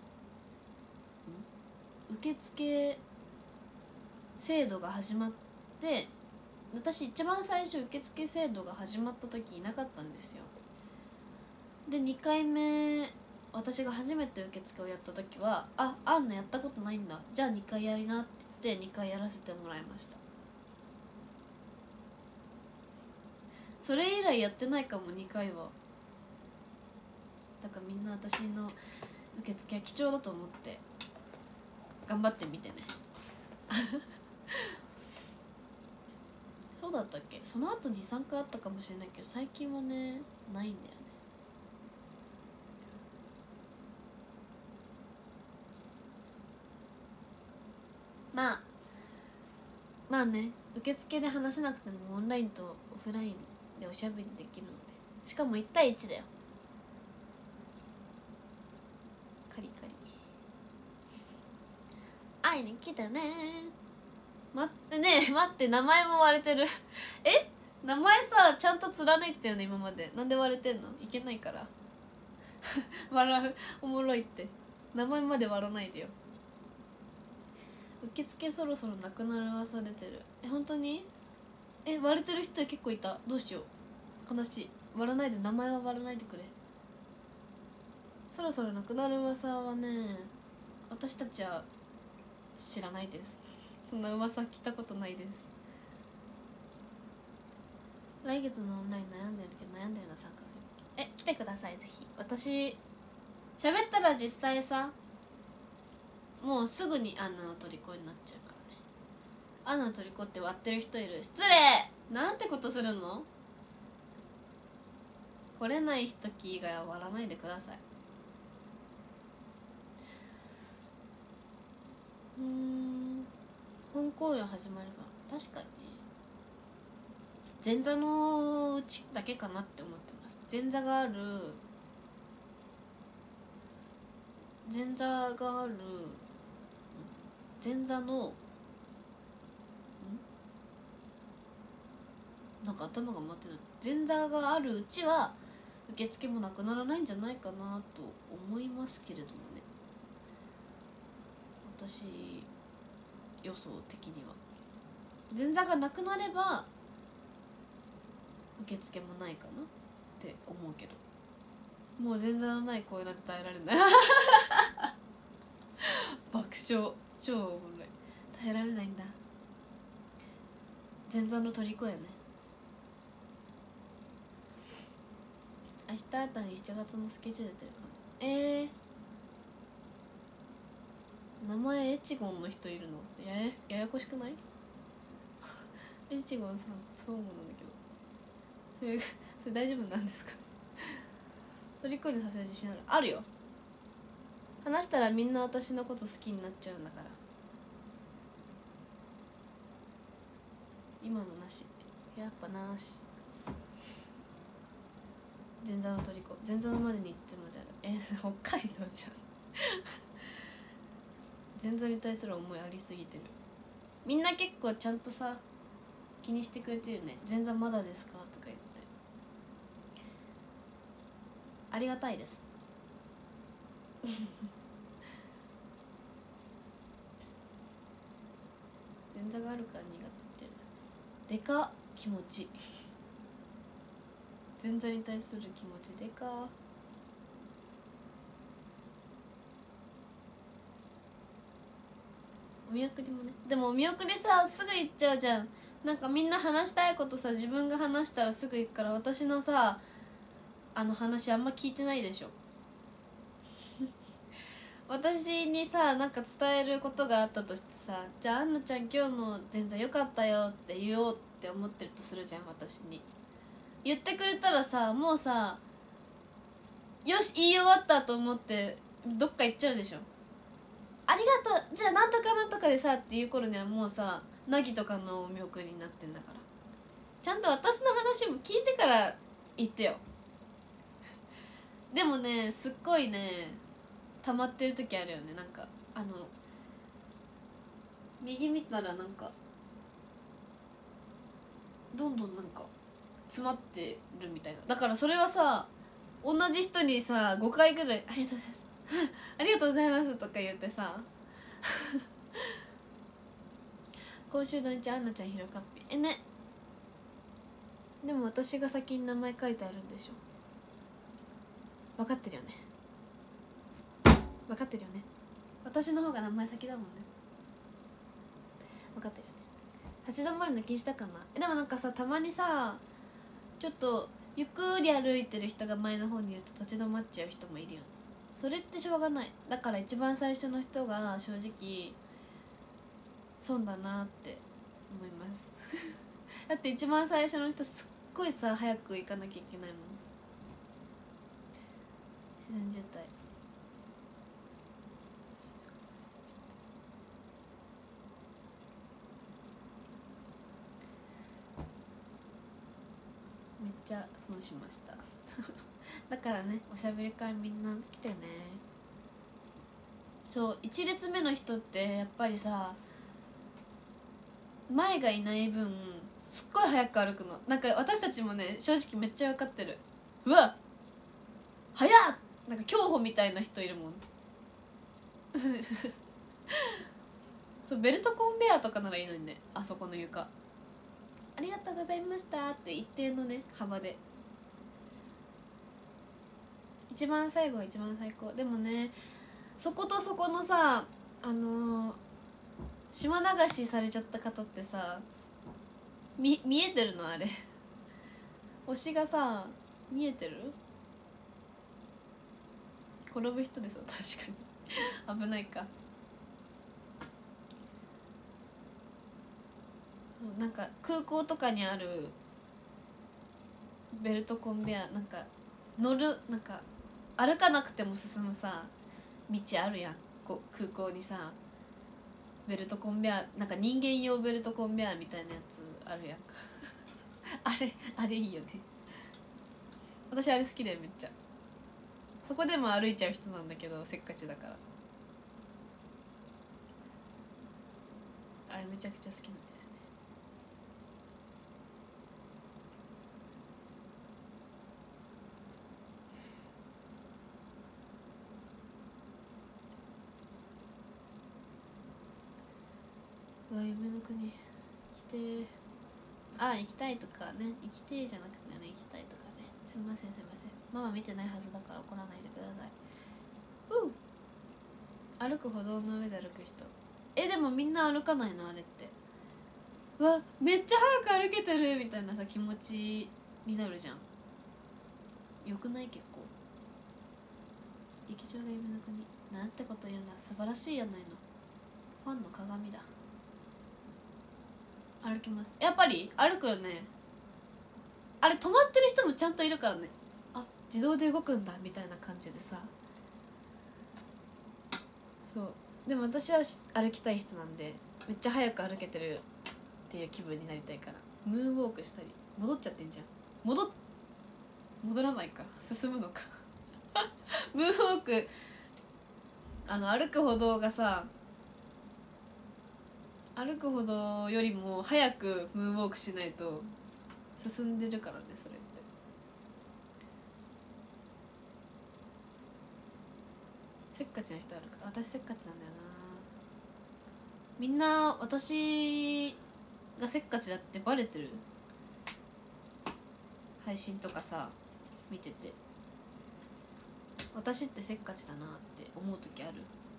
受付制度が始まっで私一番最初受付制度が始まった時いなかったんですよ。で2回目私が初めて受付をやった時は「あんなやったことないんだ、じゃあ2回やりな」って言って2回やらせてもらいました。それ以来やってないかも2回は。だからみんな私の受付は貴重だと思って頑張ってみてねそうだったっけ。その後に3回あったかもしれないけど最近はねないんだよね。まあね、受付で話せなくてもオンラインとオフラインでおしゃべりできるので、しかも1対1だよ。カリカリ会いに来てね。待って名前も割れてる名前さちゃんと貫いてたよね今まで。なんで割れてんの。いけないから笑う、おもろいって。名前まで割らないでよ。受付そろそろなくなる噂出てる。本当に割れてる人結構いた。どうしよう、悲しい。割らないで、名前は割らないでくれ。そろそろなくなる噂はね私たちは知らないです。そんな噂聞いたことないです。来月のオンライン悩んでるけど悩んでるの参加する。来てくださいぜひ。私喋ったら実際さもうすぐにアンナの虜になっちゃうからね。アンナの虜って割ってる人いる。失礼。なんてことするの。来れない時以外は割らないでください。本公演始まれば確かにね前座のうちだけかなって思ってます。前座がある前座のなんか頭が回ってない。前座があるうちは受付もなくならないんじゃないかなと思いますけれどもね。私予想的には前座がなくなれば受付もないかなって思うけど、もう前座のない声なんて耐えられない爆笑、超おもろい。耐えられないんだ。前座の虜やね。明日あたり7月のスケジュール出るかも。名前エチゴンの人いるのややこしくない？エチゴンさんそう思うんだけど、それ大丈夫なんですか？虜にさせる自信あるよ。話したらみんな私のこと好きになっちゃうんだから。今のなし、やっぱなし。前座の虜、前座のまでに行ってるまである。北海道じゃん前座に対する思いありすぎてる。みんな結構ちゃんとさ気にしてくれてるよね。前座まだですかとか言ってありがたいです前座があるから苦手ってでか気持ち前座に対する気持ちでか。お見送りもね。でもお見送りさすぐ行っちゃうじゃん。なんかみんな話したいことさ自分が話したらすぐ行くから、私のさ話あんま聞いてないでしょ私にさなんか伝えることがあったとしてさ、じゃあアンナちゃん今日の前座良かったよって言おうって思ってるとするじゃん。私に言ってくれたらさもうさよし言い終わったと思ってどっか行っちゃうでしょ。ありがとうじゃあなんとかなんとかでさっていう頃にはもうさナギとかのお見送りになってんだから、ちゃんと私の話も聞いてから言ってよでもねすっごいね溜まってる時あるよね。なんか右見たらなんかどんどんなんか詰まってるみたいな。だからそれはさ同じ人にさ5回ぐらい「ありがとうございますありがとうございます」とか言ってさ今週の日アンナちゃんひろかっぴね。でも私が先に名前書いてあるんでしょ。分かってるよね、分かってるよね。私の方が名前先だもんね。分かってるよね。立ち止まるの禁止だかな。でもなんかさ、たまにさちょっとゆっくり歩いてる人が前の方にいると立ち止まっちゃう人もいるよね。それってしょうがない。だから一番最初の人が正直損だなって思いますだって一番最初の人すっごいさ早く行かなきゃいけないもん。自然渋滞。めっちゃ損しましただからね、おしゃべり会みんな来てね。そう1列目の人ってやっぱりさ前がいない分すっごい早く歩くの。なんか私たちもね正直めっちゃ分かってる。うわ早っ、なんか競歩みたいな人いるもんそうベルトコンベヤーとかならいいのにね。あそこの床ありがとうございましたって一定のね幅で。一番最後が一番最高。でもねそことそこのさ島流しされちゃった方ってさ見えてるのあれ推しがさ見えてる？転ぶ人ですよ確かに危ないか。なんか空港とかにあるベルトコンベヤーなんか乗るなんか歩かなくても進むさ道あるやん。こう空港にさベルトコンベヤーなんか人間用ベルトコンベヤーみたいなやつあるやんかあれいいよね私あれ好きだよめっちゃ。そこでも歩いちゃう人なんだけどせっかちだからあれめちゃくちゃ好きなんですよね。うわ夢の国来て行きたいとかね、行きてーじゃなくてね、行きたいとかね。すいませんすいません、ママ見てないはずだから怒らないでください。歩く歩道の上で歩く人でもみんな歩かないのあれって。うわめっちゃ早く歩けてるみたいなさ気持ちになるじゃん。よくない？結構劇場が夢の国なんてこと言うんだ。素晴らしいやないの。ファンの鏡だ。歩きます。やっぱり歩くよね。あれ止まってる人もちゃんといるからね。あ自動で動くんだみたいな感じでさ。そうでも私は歩きたい人なんでめっちゃ早く歩けてるっていう気分になりたいからムーンウォークしたり。戻っちゃってんじゃん。戻らないか進むのかムーンウォーク歩く歩道がさ歩く歩道よりも早くムーンウォークしないと進んでるからねそれって。せっかちな人あるか。私せっかちなんだよな。みんな私がせっかちだってバレてる？配信とかさ見てて私ってせっかちだなって思う時ある？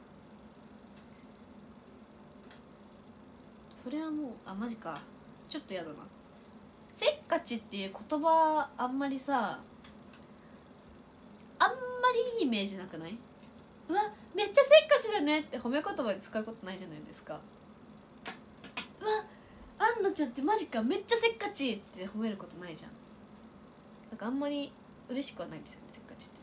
それはもうマジかちょっとやだな。せっかちっていう言葉あんまりさあんまりいいイメージなくない？うわめっちゃせっかちじゃねって褒め言葉で使うことないじゃないですか。うわアンナちゃんってマジかめっちゃせっかちって褒めることないじゃん。なんかあんまり嬉しくはないんですよねせっかちってね。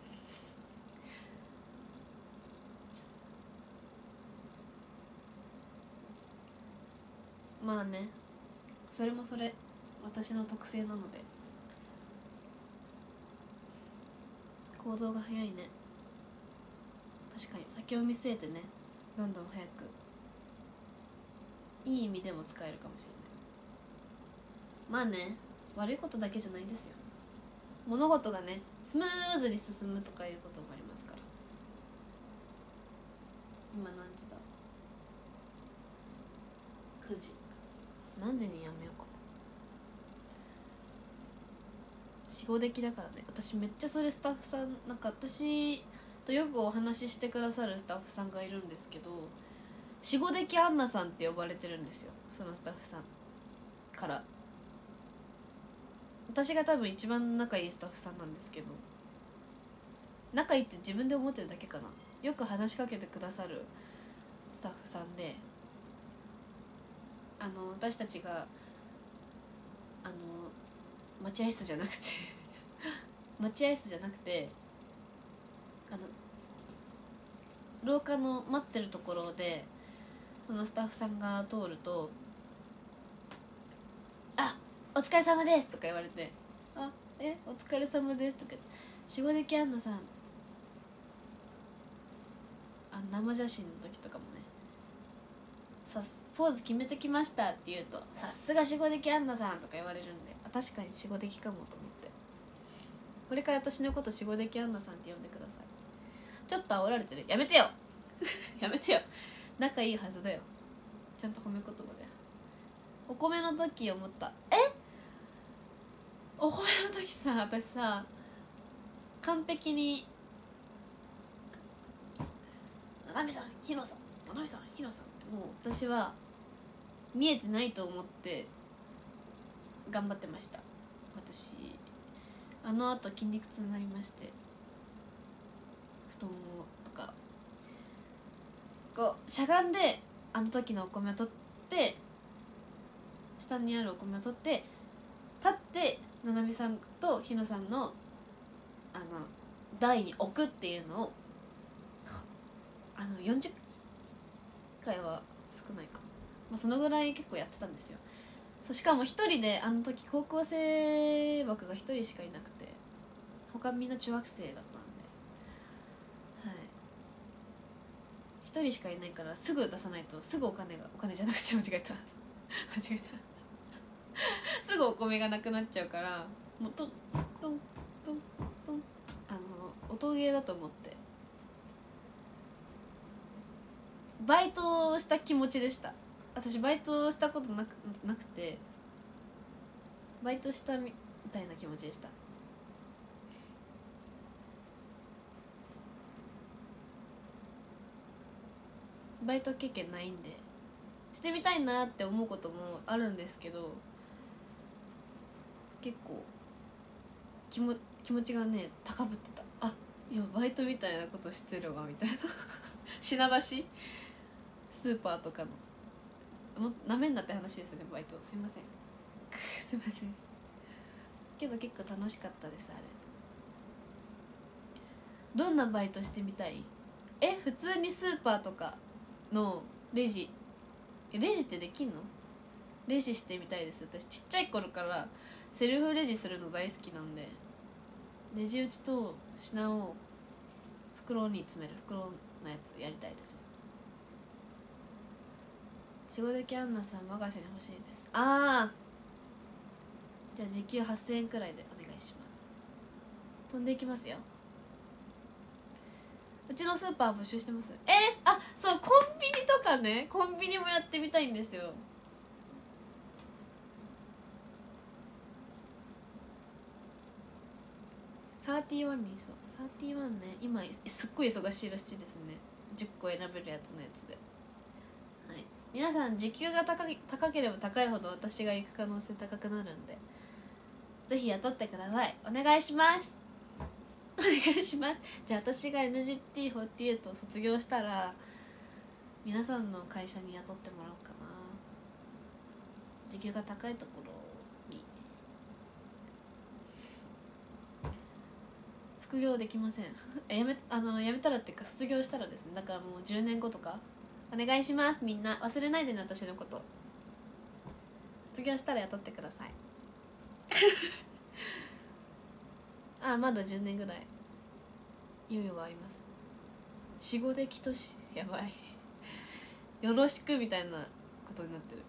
まあねそれもそれ私の特性なので行動が早いね。確かに先を見据えてねどんどん早くいい意味でも使えるかもしれない。まあね悪いことだけじゃないですよ。物事がねスムーズに進むとかいうこともありますから。今何時だ？9 9時。何時にやめようかな。45出来だからね。私めっちゃそれスタッフさん、なんか私とよくお話ししてくださるスタッフさんがいるんですけど、45出来アンナさんって呼ばれてるんですよ、そのスタッフさんから。私が多分一番仲いいスタッフさんなんですけど、仲いいって自分で思ってるだけかな。よく話しかけてくださるスタッフさんで、私たちが待合室じゃなくて待合室じゃなくて廊下の待ってるところでそのスタッフさんが通ると「あ、お疲れ様です」とか言われて「あ、お疲れ様です」とか「45出来アンナさん」生写真の時とかもねポーズ決めてきましたって言うと「さすが45出来アンナさん」とか言われるんで、確かに45出来かもと思って、これから私のこと45出来アンナさんって呼んでください。ちょっと煽られてる。やめてよやめてよ、仲いいはずだよ。ちゃんと褒め言葉で。お米の時思った。お米の時さ、私さ完璧に七海さん、日野さん、七海さん、日野さんってもう私は見えてないと思って頑張ってました。私あのあと筋肉痛になりまして、太ももとかこうしゃがんであの時のお米を取って、下にあるお米を取って立ってななみさんとひのさんの台に置くっていうのを40回は少ないか、そのぐらい結構やってたんですよ。しかも一人で、あの時高校生枠が一人しかいなくて、他みんな中学生だったんで、一人しかいないからすぐ出さないと、すぐお金じゃなくて間違えたすぐお米がなくなっちゃうから、もうトントントントン音ゲーだと思ってバイトした気持ちでした。私バイトしたことなくて、バイトしたみたいな気持ちでした。バイト経験ないんでしてみたいなって思うこともあるんですけど、結構気持ちがね高ぶってた。いやバイトみたいなことしてるわみたいな品出しスーパーとかのなめんなって話ですよね、バイト。すいませんすいませんけど結構楽しかったです。あれどんなバイトしてみたい？普通にスーパーとかのレジってできんの？レジしてみたいです。私ちっちゃい頃からセルフレジするの大好きなんで、レジ打ちと品を袋に詰める袋のやつやりたいです。45出来アンナさん我が社に欲しいです。じゃあ時給8000円くらいでお願いします。飛んでいきますよ。うちのスーパー募集してます。そう、コンビニとかね、コンビニもやってみたいんですよ。31にそう31ね、今すっごい忙しいらしいですね。10個選べるやつのやつで。はい、皆さん時給が高ければ高いほど私が行く可能性高くなるんで、ぜひ雇ってください。お願いしますお願いします。じゃあ私が NGT48 を卒業したら皆さんの会社に雇ってもらおうかな。時給が高いところに。副業できませんやめたらっていうか卒業したらですね。だからもう10年後とかお願いします。みんな忘れないでね、私のこと。卒業したら雇ってくださいまだ10年ぐらい猶予はあります。45できとしやばいよろしくみたいなことになってる。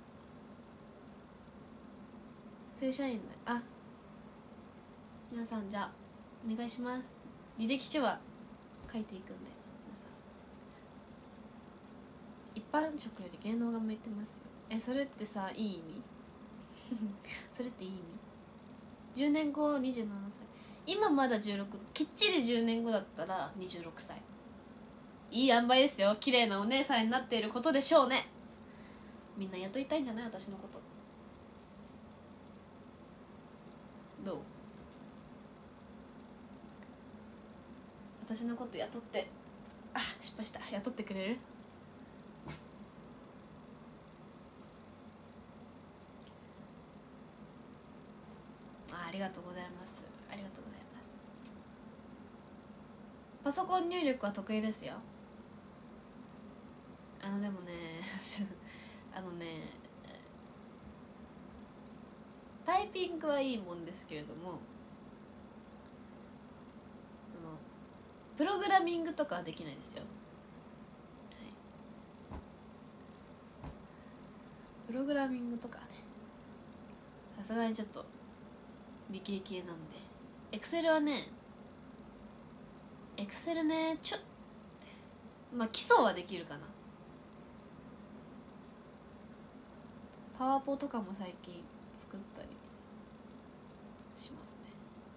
正社員だ。皆さんじゃあお願いします。履歴書は書いていくんで、皆さん一般職より芸能が向いてますよ。 それってさ、いい意味それっていい意味？ 10 年後27歳、今まだ16、きっちり10年後だったら26歳。いい塩梅ですよ。綺麗なお姉さんになっていることでしょうね。みんな雇いたいんじゃない？私のこと。どう？私のこと雇って、あ、失敗した。雇ってくれる？ありがとうございます。ありがとうございます。パソコン入力は得意ですよ。でもねタイピングはいいもんですけれども、プログラミングとかはできないですよ。はい、プログラミングとかね、さすがにちょっと理系系なんで。エクセルはね、エクセルね、まあ基礎はできるかな。パワポとかも最近作ったりしますね。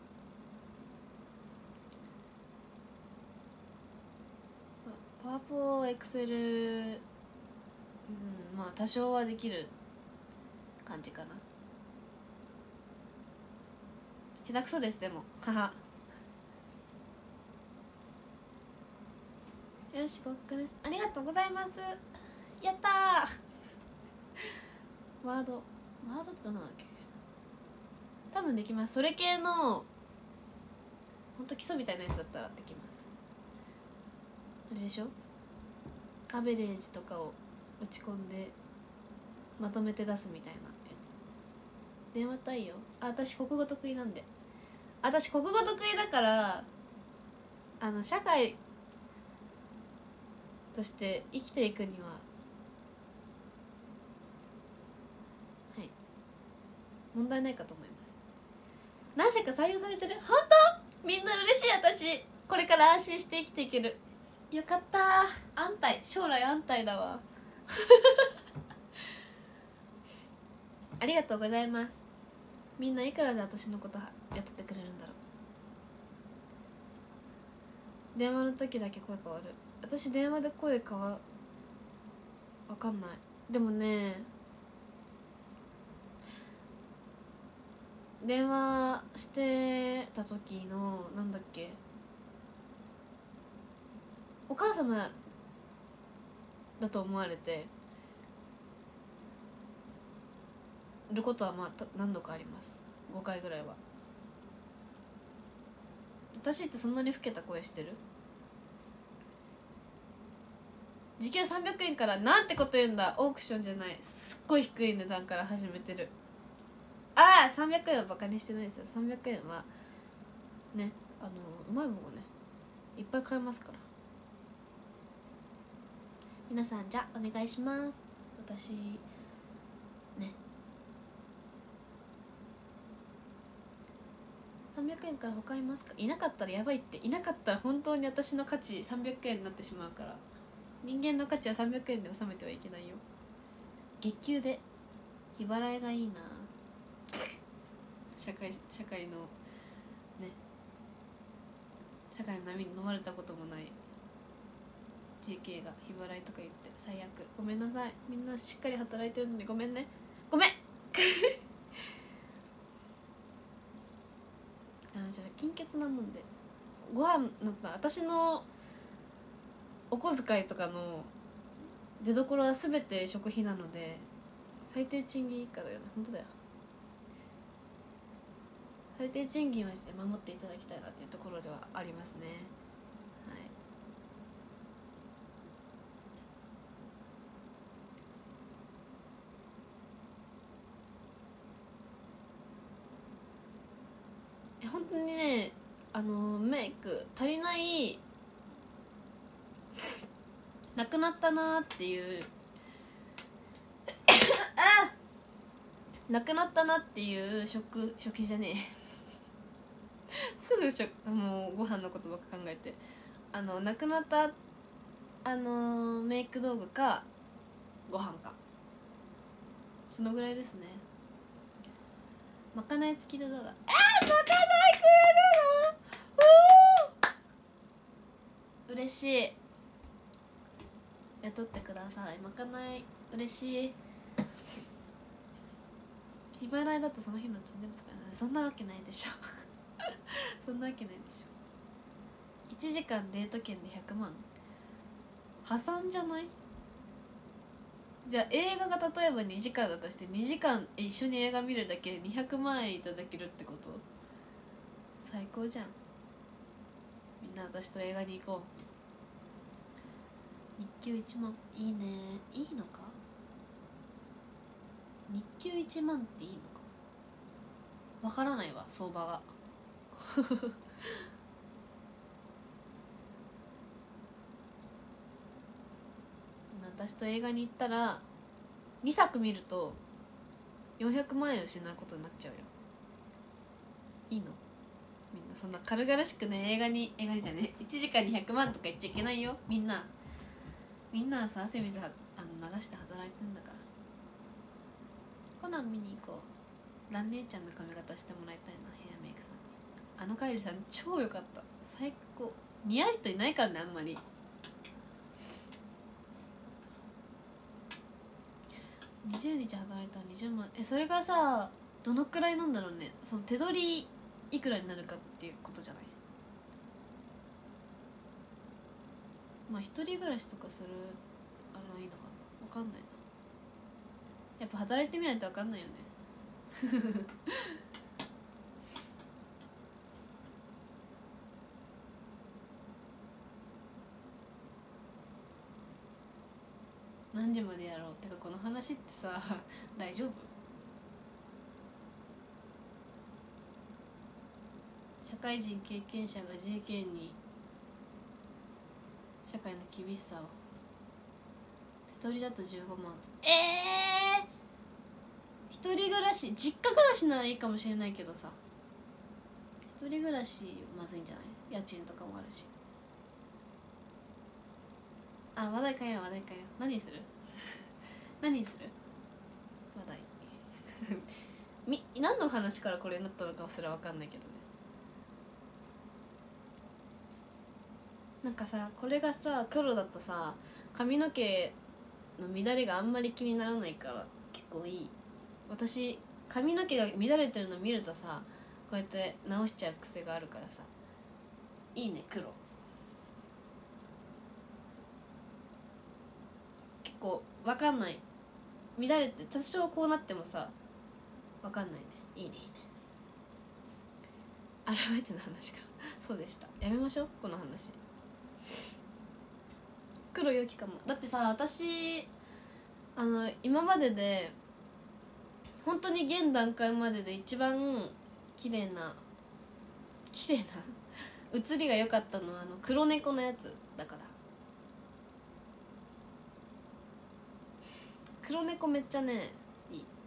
パワポ、エクセル、まあ多少はできる感じかな。下手くそです。でもはよし、合格です。ありがとうございます。やったーワードってどんなんだっけ。多分できます。それ系のほんと基礎みたいなやつだったらできます。あれでしょ、アベレージとかを打ち込んでまとめて出すみたいなやつ。電話対応、私国語得意なんで。私国語得意だから、社会として生きていくには、はい、問題ないかと思います。何社か採用されてる？本当？みんな嬉しい。私これから安心して生きていける。よかった。安泰、将来安泰だわありがとうございます。みんないくらで私のこと雇ってくれるんだろう。電話の時だけ声変わる。私電話で声変わかんない。でもね、電話してた時のなんだっけ、お母様だと思われてることはまあ何度かあります。5回ぐらいは。私ってそんなに老けた声してる？時給300円からなんてこと言うんだ。オークションじゃない、すっごい低い値段から始めてる。300円はバカにしてないですよ。300円はね、うまいもんがねいっぱい買えますから。皆さんじゃあお願いします。私ね、300円から他いますか？いなかったらやばいって。いなかったら本当に私の価値300円になってしまうから。人間の価値は300円で収めてはいけないよ。月給で日払いがいいな。社会のね、社会の波に飲まれたこともない JK が日払いとか言って最悪。ごめんなさい。みんなしっかり働いてるのでごめんね。ごめんじゃあ金欠なもんでご飯なんか私のお小遣いとかの出所は全て食費なので、最低賃金以下だよね。本当だよ。最低賃金はして守っていただきたいなっていうところではありますね。はい。本当にね、メイク足りない、なくなったなっていうなくなったなっていう食費じゃねえすぐもうご飯のことばっか考えて、なくなったメイク道具かご飯かそのぐらいですね。まかない付きでどうだ。まかないくれるの？嬉しい。雇ってください。まかない嬉しい。日払いだとその日のうちに全部使えない。そんなわけないでしょそんなわけないでしょ。1時間デート券で100万破産じゃない？じゃあ映画が例えば2時間だとして2時間一緒に映画見るだけで200万円いただけるってこと？最高じゃん。みんな私と映画に行こう。日給1万いいね。いいのか？日給1万っていいのかわからないわ、相場が私と映画に行ったら2作見ると400万円失うことになっちゃうよ。いいの？みんなそんな軽々しくね、映画にじゃね1時間に100万とか言っちゃいけないよ。みんなはさ、汗水流して働いてんだから。コナン見に行こう。蘭姉ちゃんの髪型してもらいたいな、ヘアメイクさんに。カイリさん超良かった、最高。似合う人いないからね、あんまり。20日働いたら20万。それがさ、どのくらいなんだろうね。その手取りいくらになるかっていうことじゃない。まあ一人暮らしとかするあれはいいのかな、分かんないな。やっぱ働いてみないと分かんないよね何時までやろう。てかこの話ってさ大丈夫？社会人経験者が JK に社会の厳しさを。手取りだと15万。一人暮らし、実家暮らしならいいかもしれないけどさ、一人暮らしまずいんじゃない？家賃とかもあるし。話題変えよう。何する何する話題何の話からこれになったのかすら分かんないけどね。なんかさ、これがさ黒だとさ、髪の毛の乱れがあんまり気にならないから結構いい。私髪の毛が乱れてるの見るとさ、こうやって直しちゃう癖があるからさ、いいね黒。結構分かんない、乱れて多少こうなってもさ分かんないね。いいね。アルバイトの話かそうでした。やめましょうこの話。黒良きかも。だってさ、私今までで本当に現段階までで一番綺麗な写りが良かったのは黒猫のやつだから。黒猫めっちゃねいい。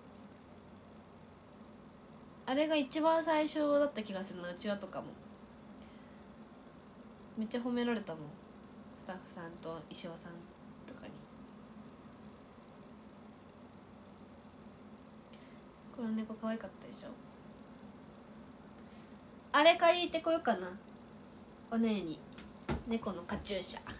あれが一番最初だった気がするな、うちわとかも。めっちゃ褒められたもん、スタッフさんと衣装さんとかに。黒猫可愛かったでしょ。あれ借りてこようかな、お姉に。猫のカチューシャ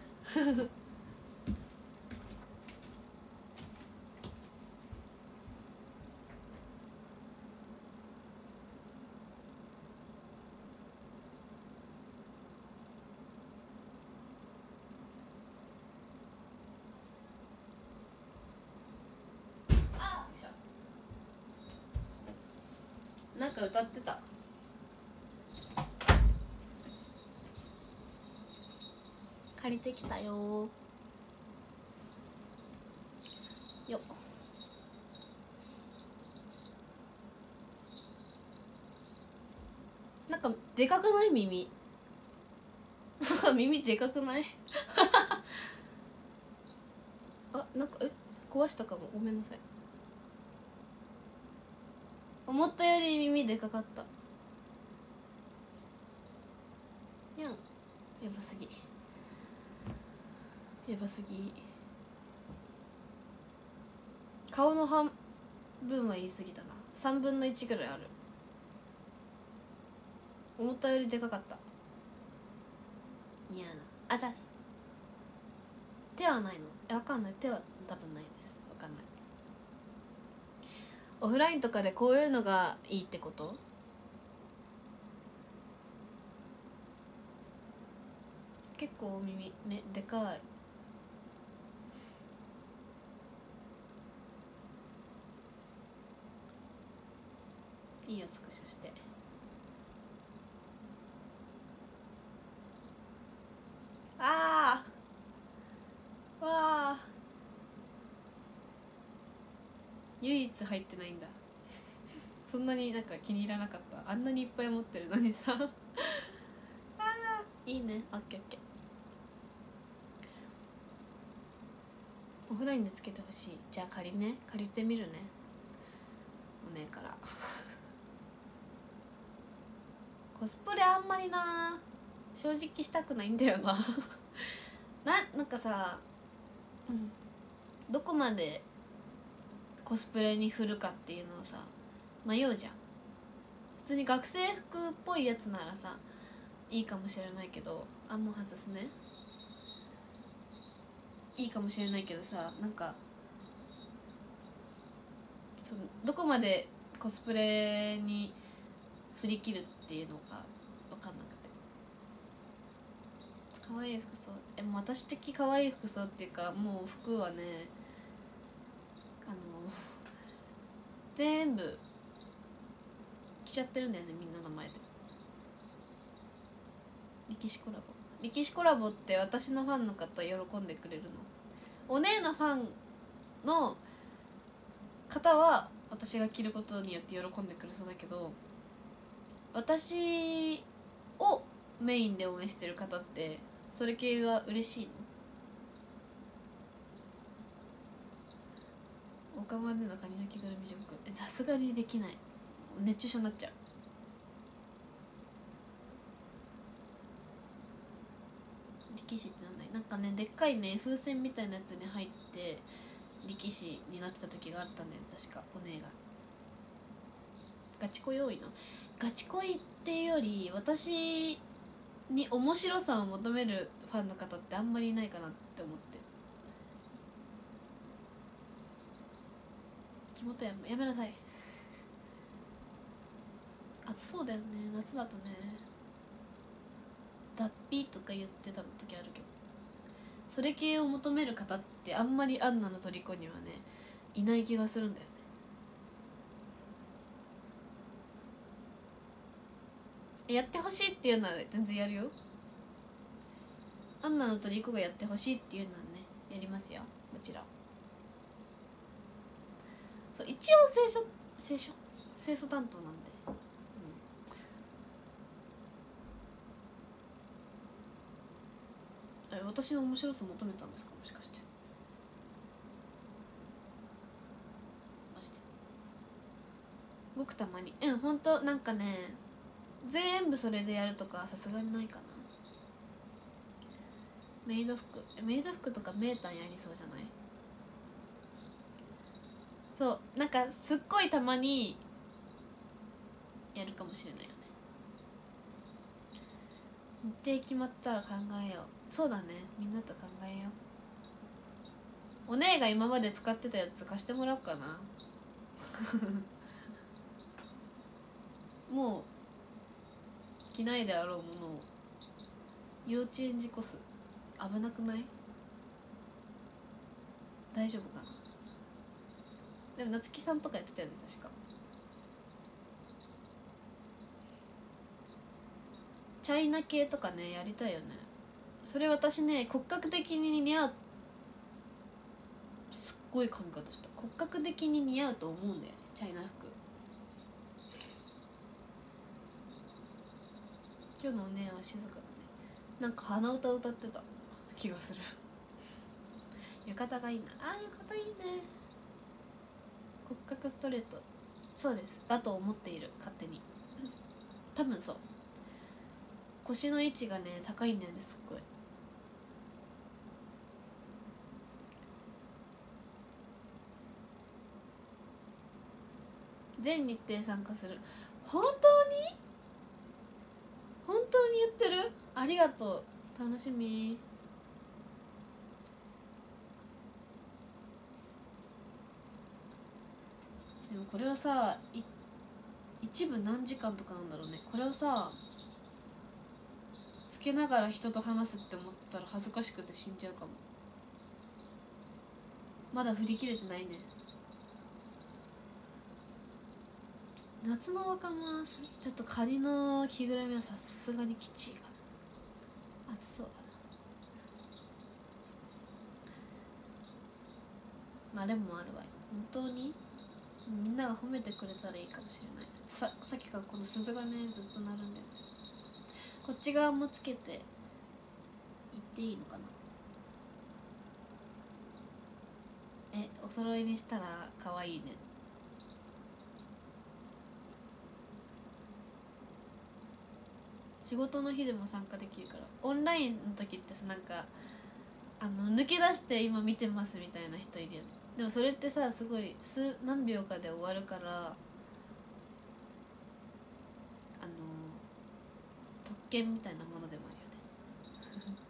なんか歌ってた。借りてきたよよっ。なんかでかくない？耳耳でかくないなんか壊したかも、ごめんなさい。思ったより耳でかかった。にゃん、やばすぎ。顔の分は言い過ぎたな。3分の1ぐらいある。思ったよりでかかった。似合うな。あざっす。手はないの？わかんない。手は多分ないです。わかんない。オフラインとかでこういうのがいいってこと？結構お耳ね、でかい。いいよ、スクショして。あーわあ、唯一入ってないんだ。そんなになんか気に入らなかった。あんなにいっぱい持ってるのにさ。あー、いいね。オッケーオッケー。オフラインでつけてほしい。じゃあ借りてみるね、お姉から。コスプレあんまりな、正直したくないんだよな。なんかさ、どこまでコスプレに振るかっていうのをさ迷うじゃん。普通に学生服っぽいやつならさいいかもしれないけど、もう外すね。いいかもしれないけどさ、なんかどこまでコスプレに振り切るっていうのか分かんなくて。可愛い服装、もう私的可愛い服装っていうか、もう服はね、あの全部着ちゃってるんだよね、みんなの前で。力士コラボ、力士コラボって私のファンの方喜んでくれるの？お姉のファンの方は私が着ることによって喜んでくれそうだけど、私をメインで応援してる方ってそれ系が嬉しいの？岡までのカニの着ぐるみジョーク、さすがにできない。熱中症になっちゃう。力士ってなんかね、でっかいね風船みたいなやつに入って力士になってた時があったんだよ、確かお姉が。ガチ恋多いの？ガチ恋っていうより、私に面白さを求めるファンの方ってあんまりいないかなって思って。気元やめなさい。暑そうだよね、夏だとね。脱皮とか言ってた時あるけど、それ系を求める方ってあんまりアンナの虜にはねいない気がするんだよね。やってほしいっていうなら全然やるよ。アンナの虜がやってほしいっていうならね、やりますよ、もちろん。そう、一応清楚担当なんで、私の面白さ求めたんですか、もしかして。マジでごくたまに、ほんとなんかね、全部それでやるとかさすがにないかな。メイド服とかメーターやりそうじゃない？そう、なんかすっごいたまにやるかもしれないよね。日程決まったら考えよう。そうだね、みんなと考えよう。お姉が今まで使ってたやつ貸してもらおうかな。もう着ないであろうものを。幼稚園児コス危なくない？大丈夫かな。でも夏希さんとかやってたよね、確か。チャイナ系とかね、やりたいよね。それ私ね、骨格的に似合う。すっごい髪型した。骨格的に似合うと思うんだよね、チャイナ服。今日のお姉は静かだね。なんか鼻歌歌ってた気がする。浴衣がいいな。浴衣いいね。骨格ストレート。そうです、だと思っている、勝手に。多分そう。腰の位置がね高いんだよね、すっごい。 全日程参加する。本当に言ってる？ありがとう、楽しみ。でもこれはさ、一部何時間とかなんだろうね。これをさつけながら人と話すって思ったら恥ずかしくて死んじゃうかも。まだ振り切れてないね。夏の若者はちょっとカニの着ぐるみはさすがにきちいかな。暑そうだな。まあでもあるわよ。本当にみんなが褒めてくれたらいいかもしれない。さっきからこの鈴がねずっと鳴るんだよね。こっち側もつけていっていいのかな。お揃いにしたら可愛いね。仕事の日でも参加できるから。オンラインの時ってさ、なんか抜け出して今見てますみたいな人いるよね。でもそれってさすごい何秒かで終わるから、特権みたいなものでもあるよね。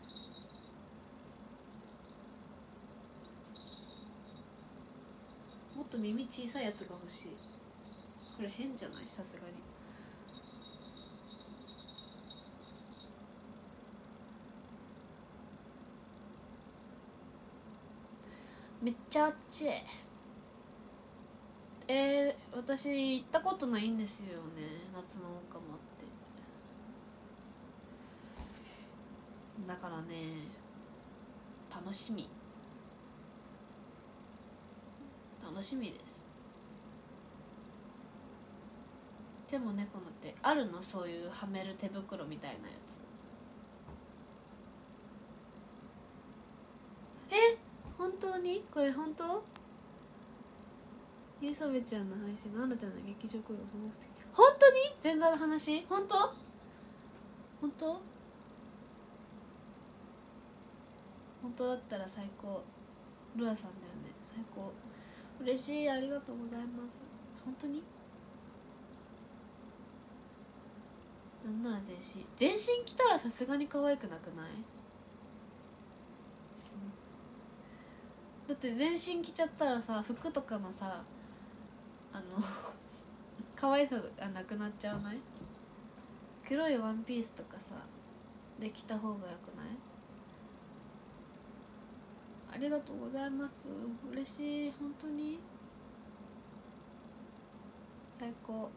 もっと耳小さいやつが欲しい。これ変じゃない？さすがに。めっちゃあっち。私行ったことないんですよね、夏のオカマって。だからね、楽しみです。手も猫のってあるの？そういうはめる手袋みたいなやつ。本当に？これ本当？ゆうさべちゃんの配信、なんだちゃんの劇場声がその素敵。本当に？前座の話？本当？本当？本当だったら最高。ルアさんだよね、最高。嬉しい、ありがとうございます。本当に？なんなら全身着たらさすがに可愛くなくない？だって全身着ちゃったらさ、服とかのさ可愛さがなくなっちゃわない？黒いワンピースとかさで着た方がよくない？ありがとうございます、嬉しい、本当に最高。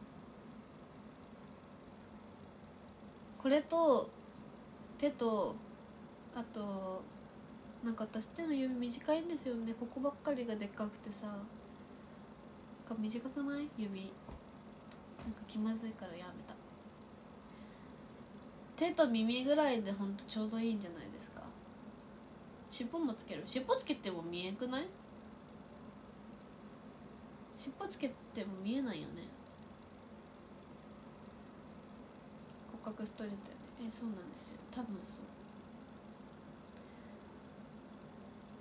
これと手と、あとなんか私手の指短いんですよね。ここばっかりがでっかくてさ、短くない？指なんか気まずいからやめた。手と耳ぐらいでほんとちょうどいいんじゃないですか。尻尾もつける？尻尾つけても見えんくない？尻尾つけても見えないよね。骨格ストレートよね。そうなんですよ、多分そう。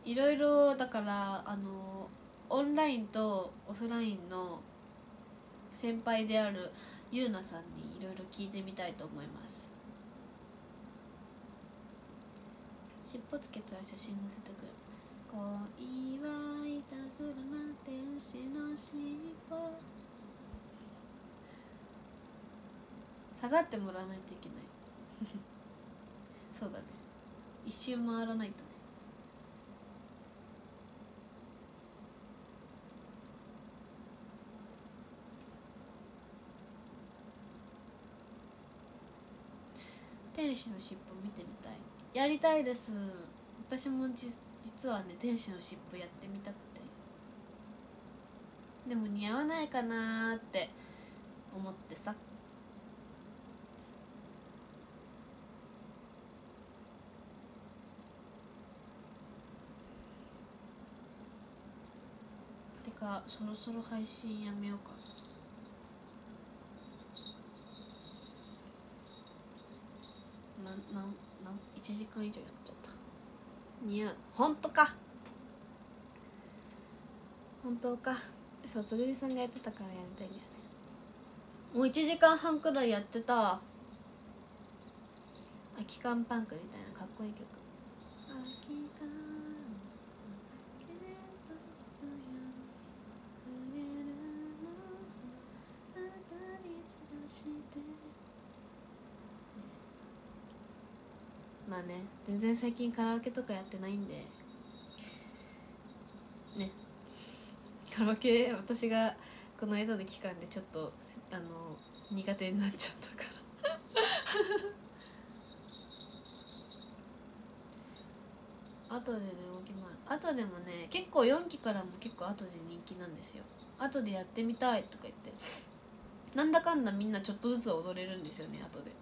いろいろだからオンラインとオフラインの先輩であるゆうなさんにいろいろ聞いてみたいと思います。尻尾つけたら写真載せてくる。恋はいたずらな天使の尻尾。下がってもらわないといけない。そうだね、一周回らないとね。天使の尻尾見てみたい。やりたいです。私も実はね、天使の尻尾やってみたくて、でも似合わないかなーって思ってさ。てかそろそろ配信やめようかな。1時間以上やっちゃった。似合う？本当か？本当か？ そうつぐみさんがやってたからやりたいんだよね。もう1時間半くらいやってた。空き缶パンクみたいなかっこいい曲。空き缶けれどそよ触れるのあたり散らして。まあね、全然最近カラオケとかやってないんでね。カラオケ私がこの間の期間でちょっと苦手になっちゃったから後でね動き回る。後でもね結構4期からも結構後で人気なんですよ。後でやってみたいとか言ってなんだかんだみんなちょっとずつ踊れるんですよね後で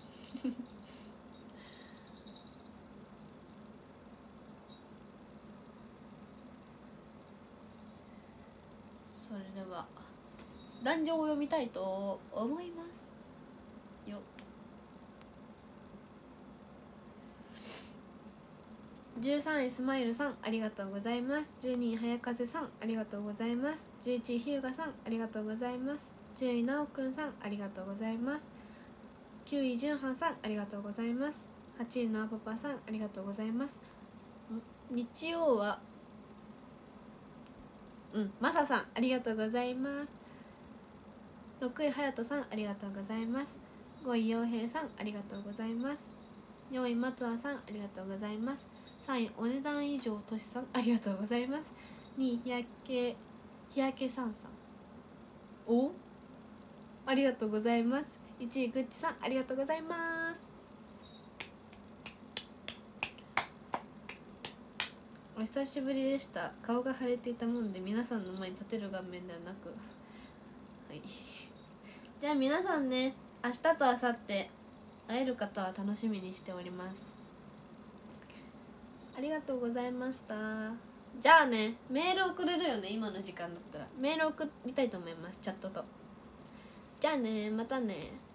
それでは男女を読みたいと思いますよ。13位スマイルさんありがとうございます。12位早風さんありがとうございます。11位ひゅうがさんありがとうございます。10位なおくんさんありがとうございます。9位じゅんはんさんありがとうございます。8位のあパパさんありがとうございます。日曜はまささんありがとうございます。6位はやとさんありがとうございます。5位ようへいさんありがとうございます。4位松和さんありがとうございます。3位お値段以上としさんありがとうございます。2位日焼けさんさんおありがとうございます。1位ぐっちさんありがとうございます。お久しぶりでした。顔が腫れていたもんで皆さんの前に立てる顔面ではなくはいじゃあ皆さんね、明日と明後日会える方は楽しみにしております。ありがとうございました。じゃあね、メール送れるよね今の時間だったら。メール送りたいと思います。チャットと。じゃあね、またね。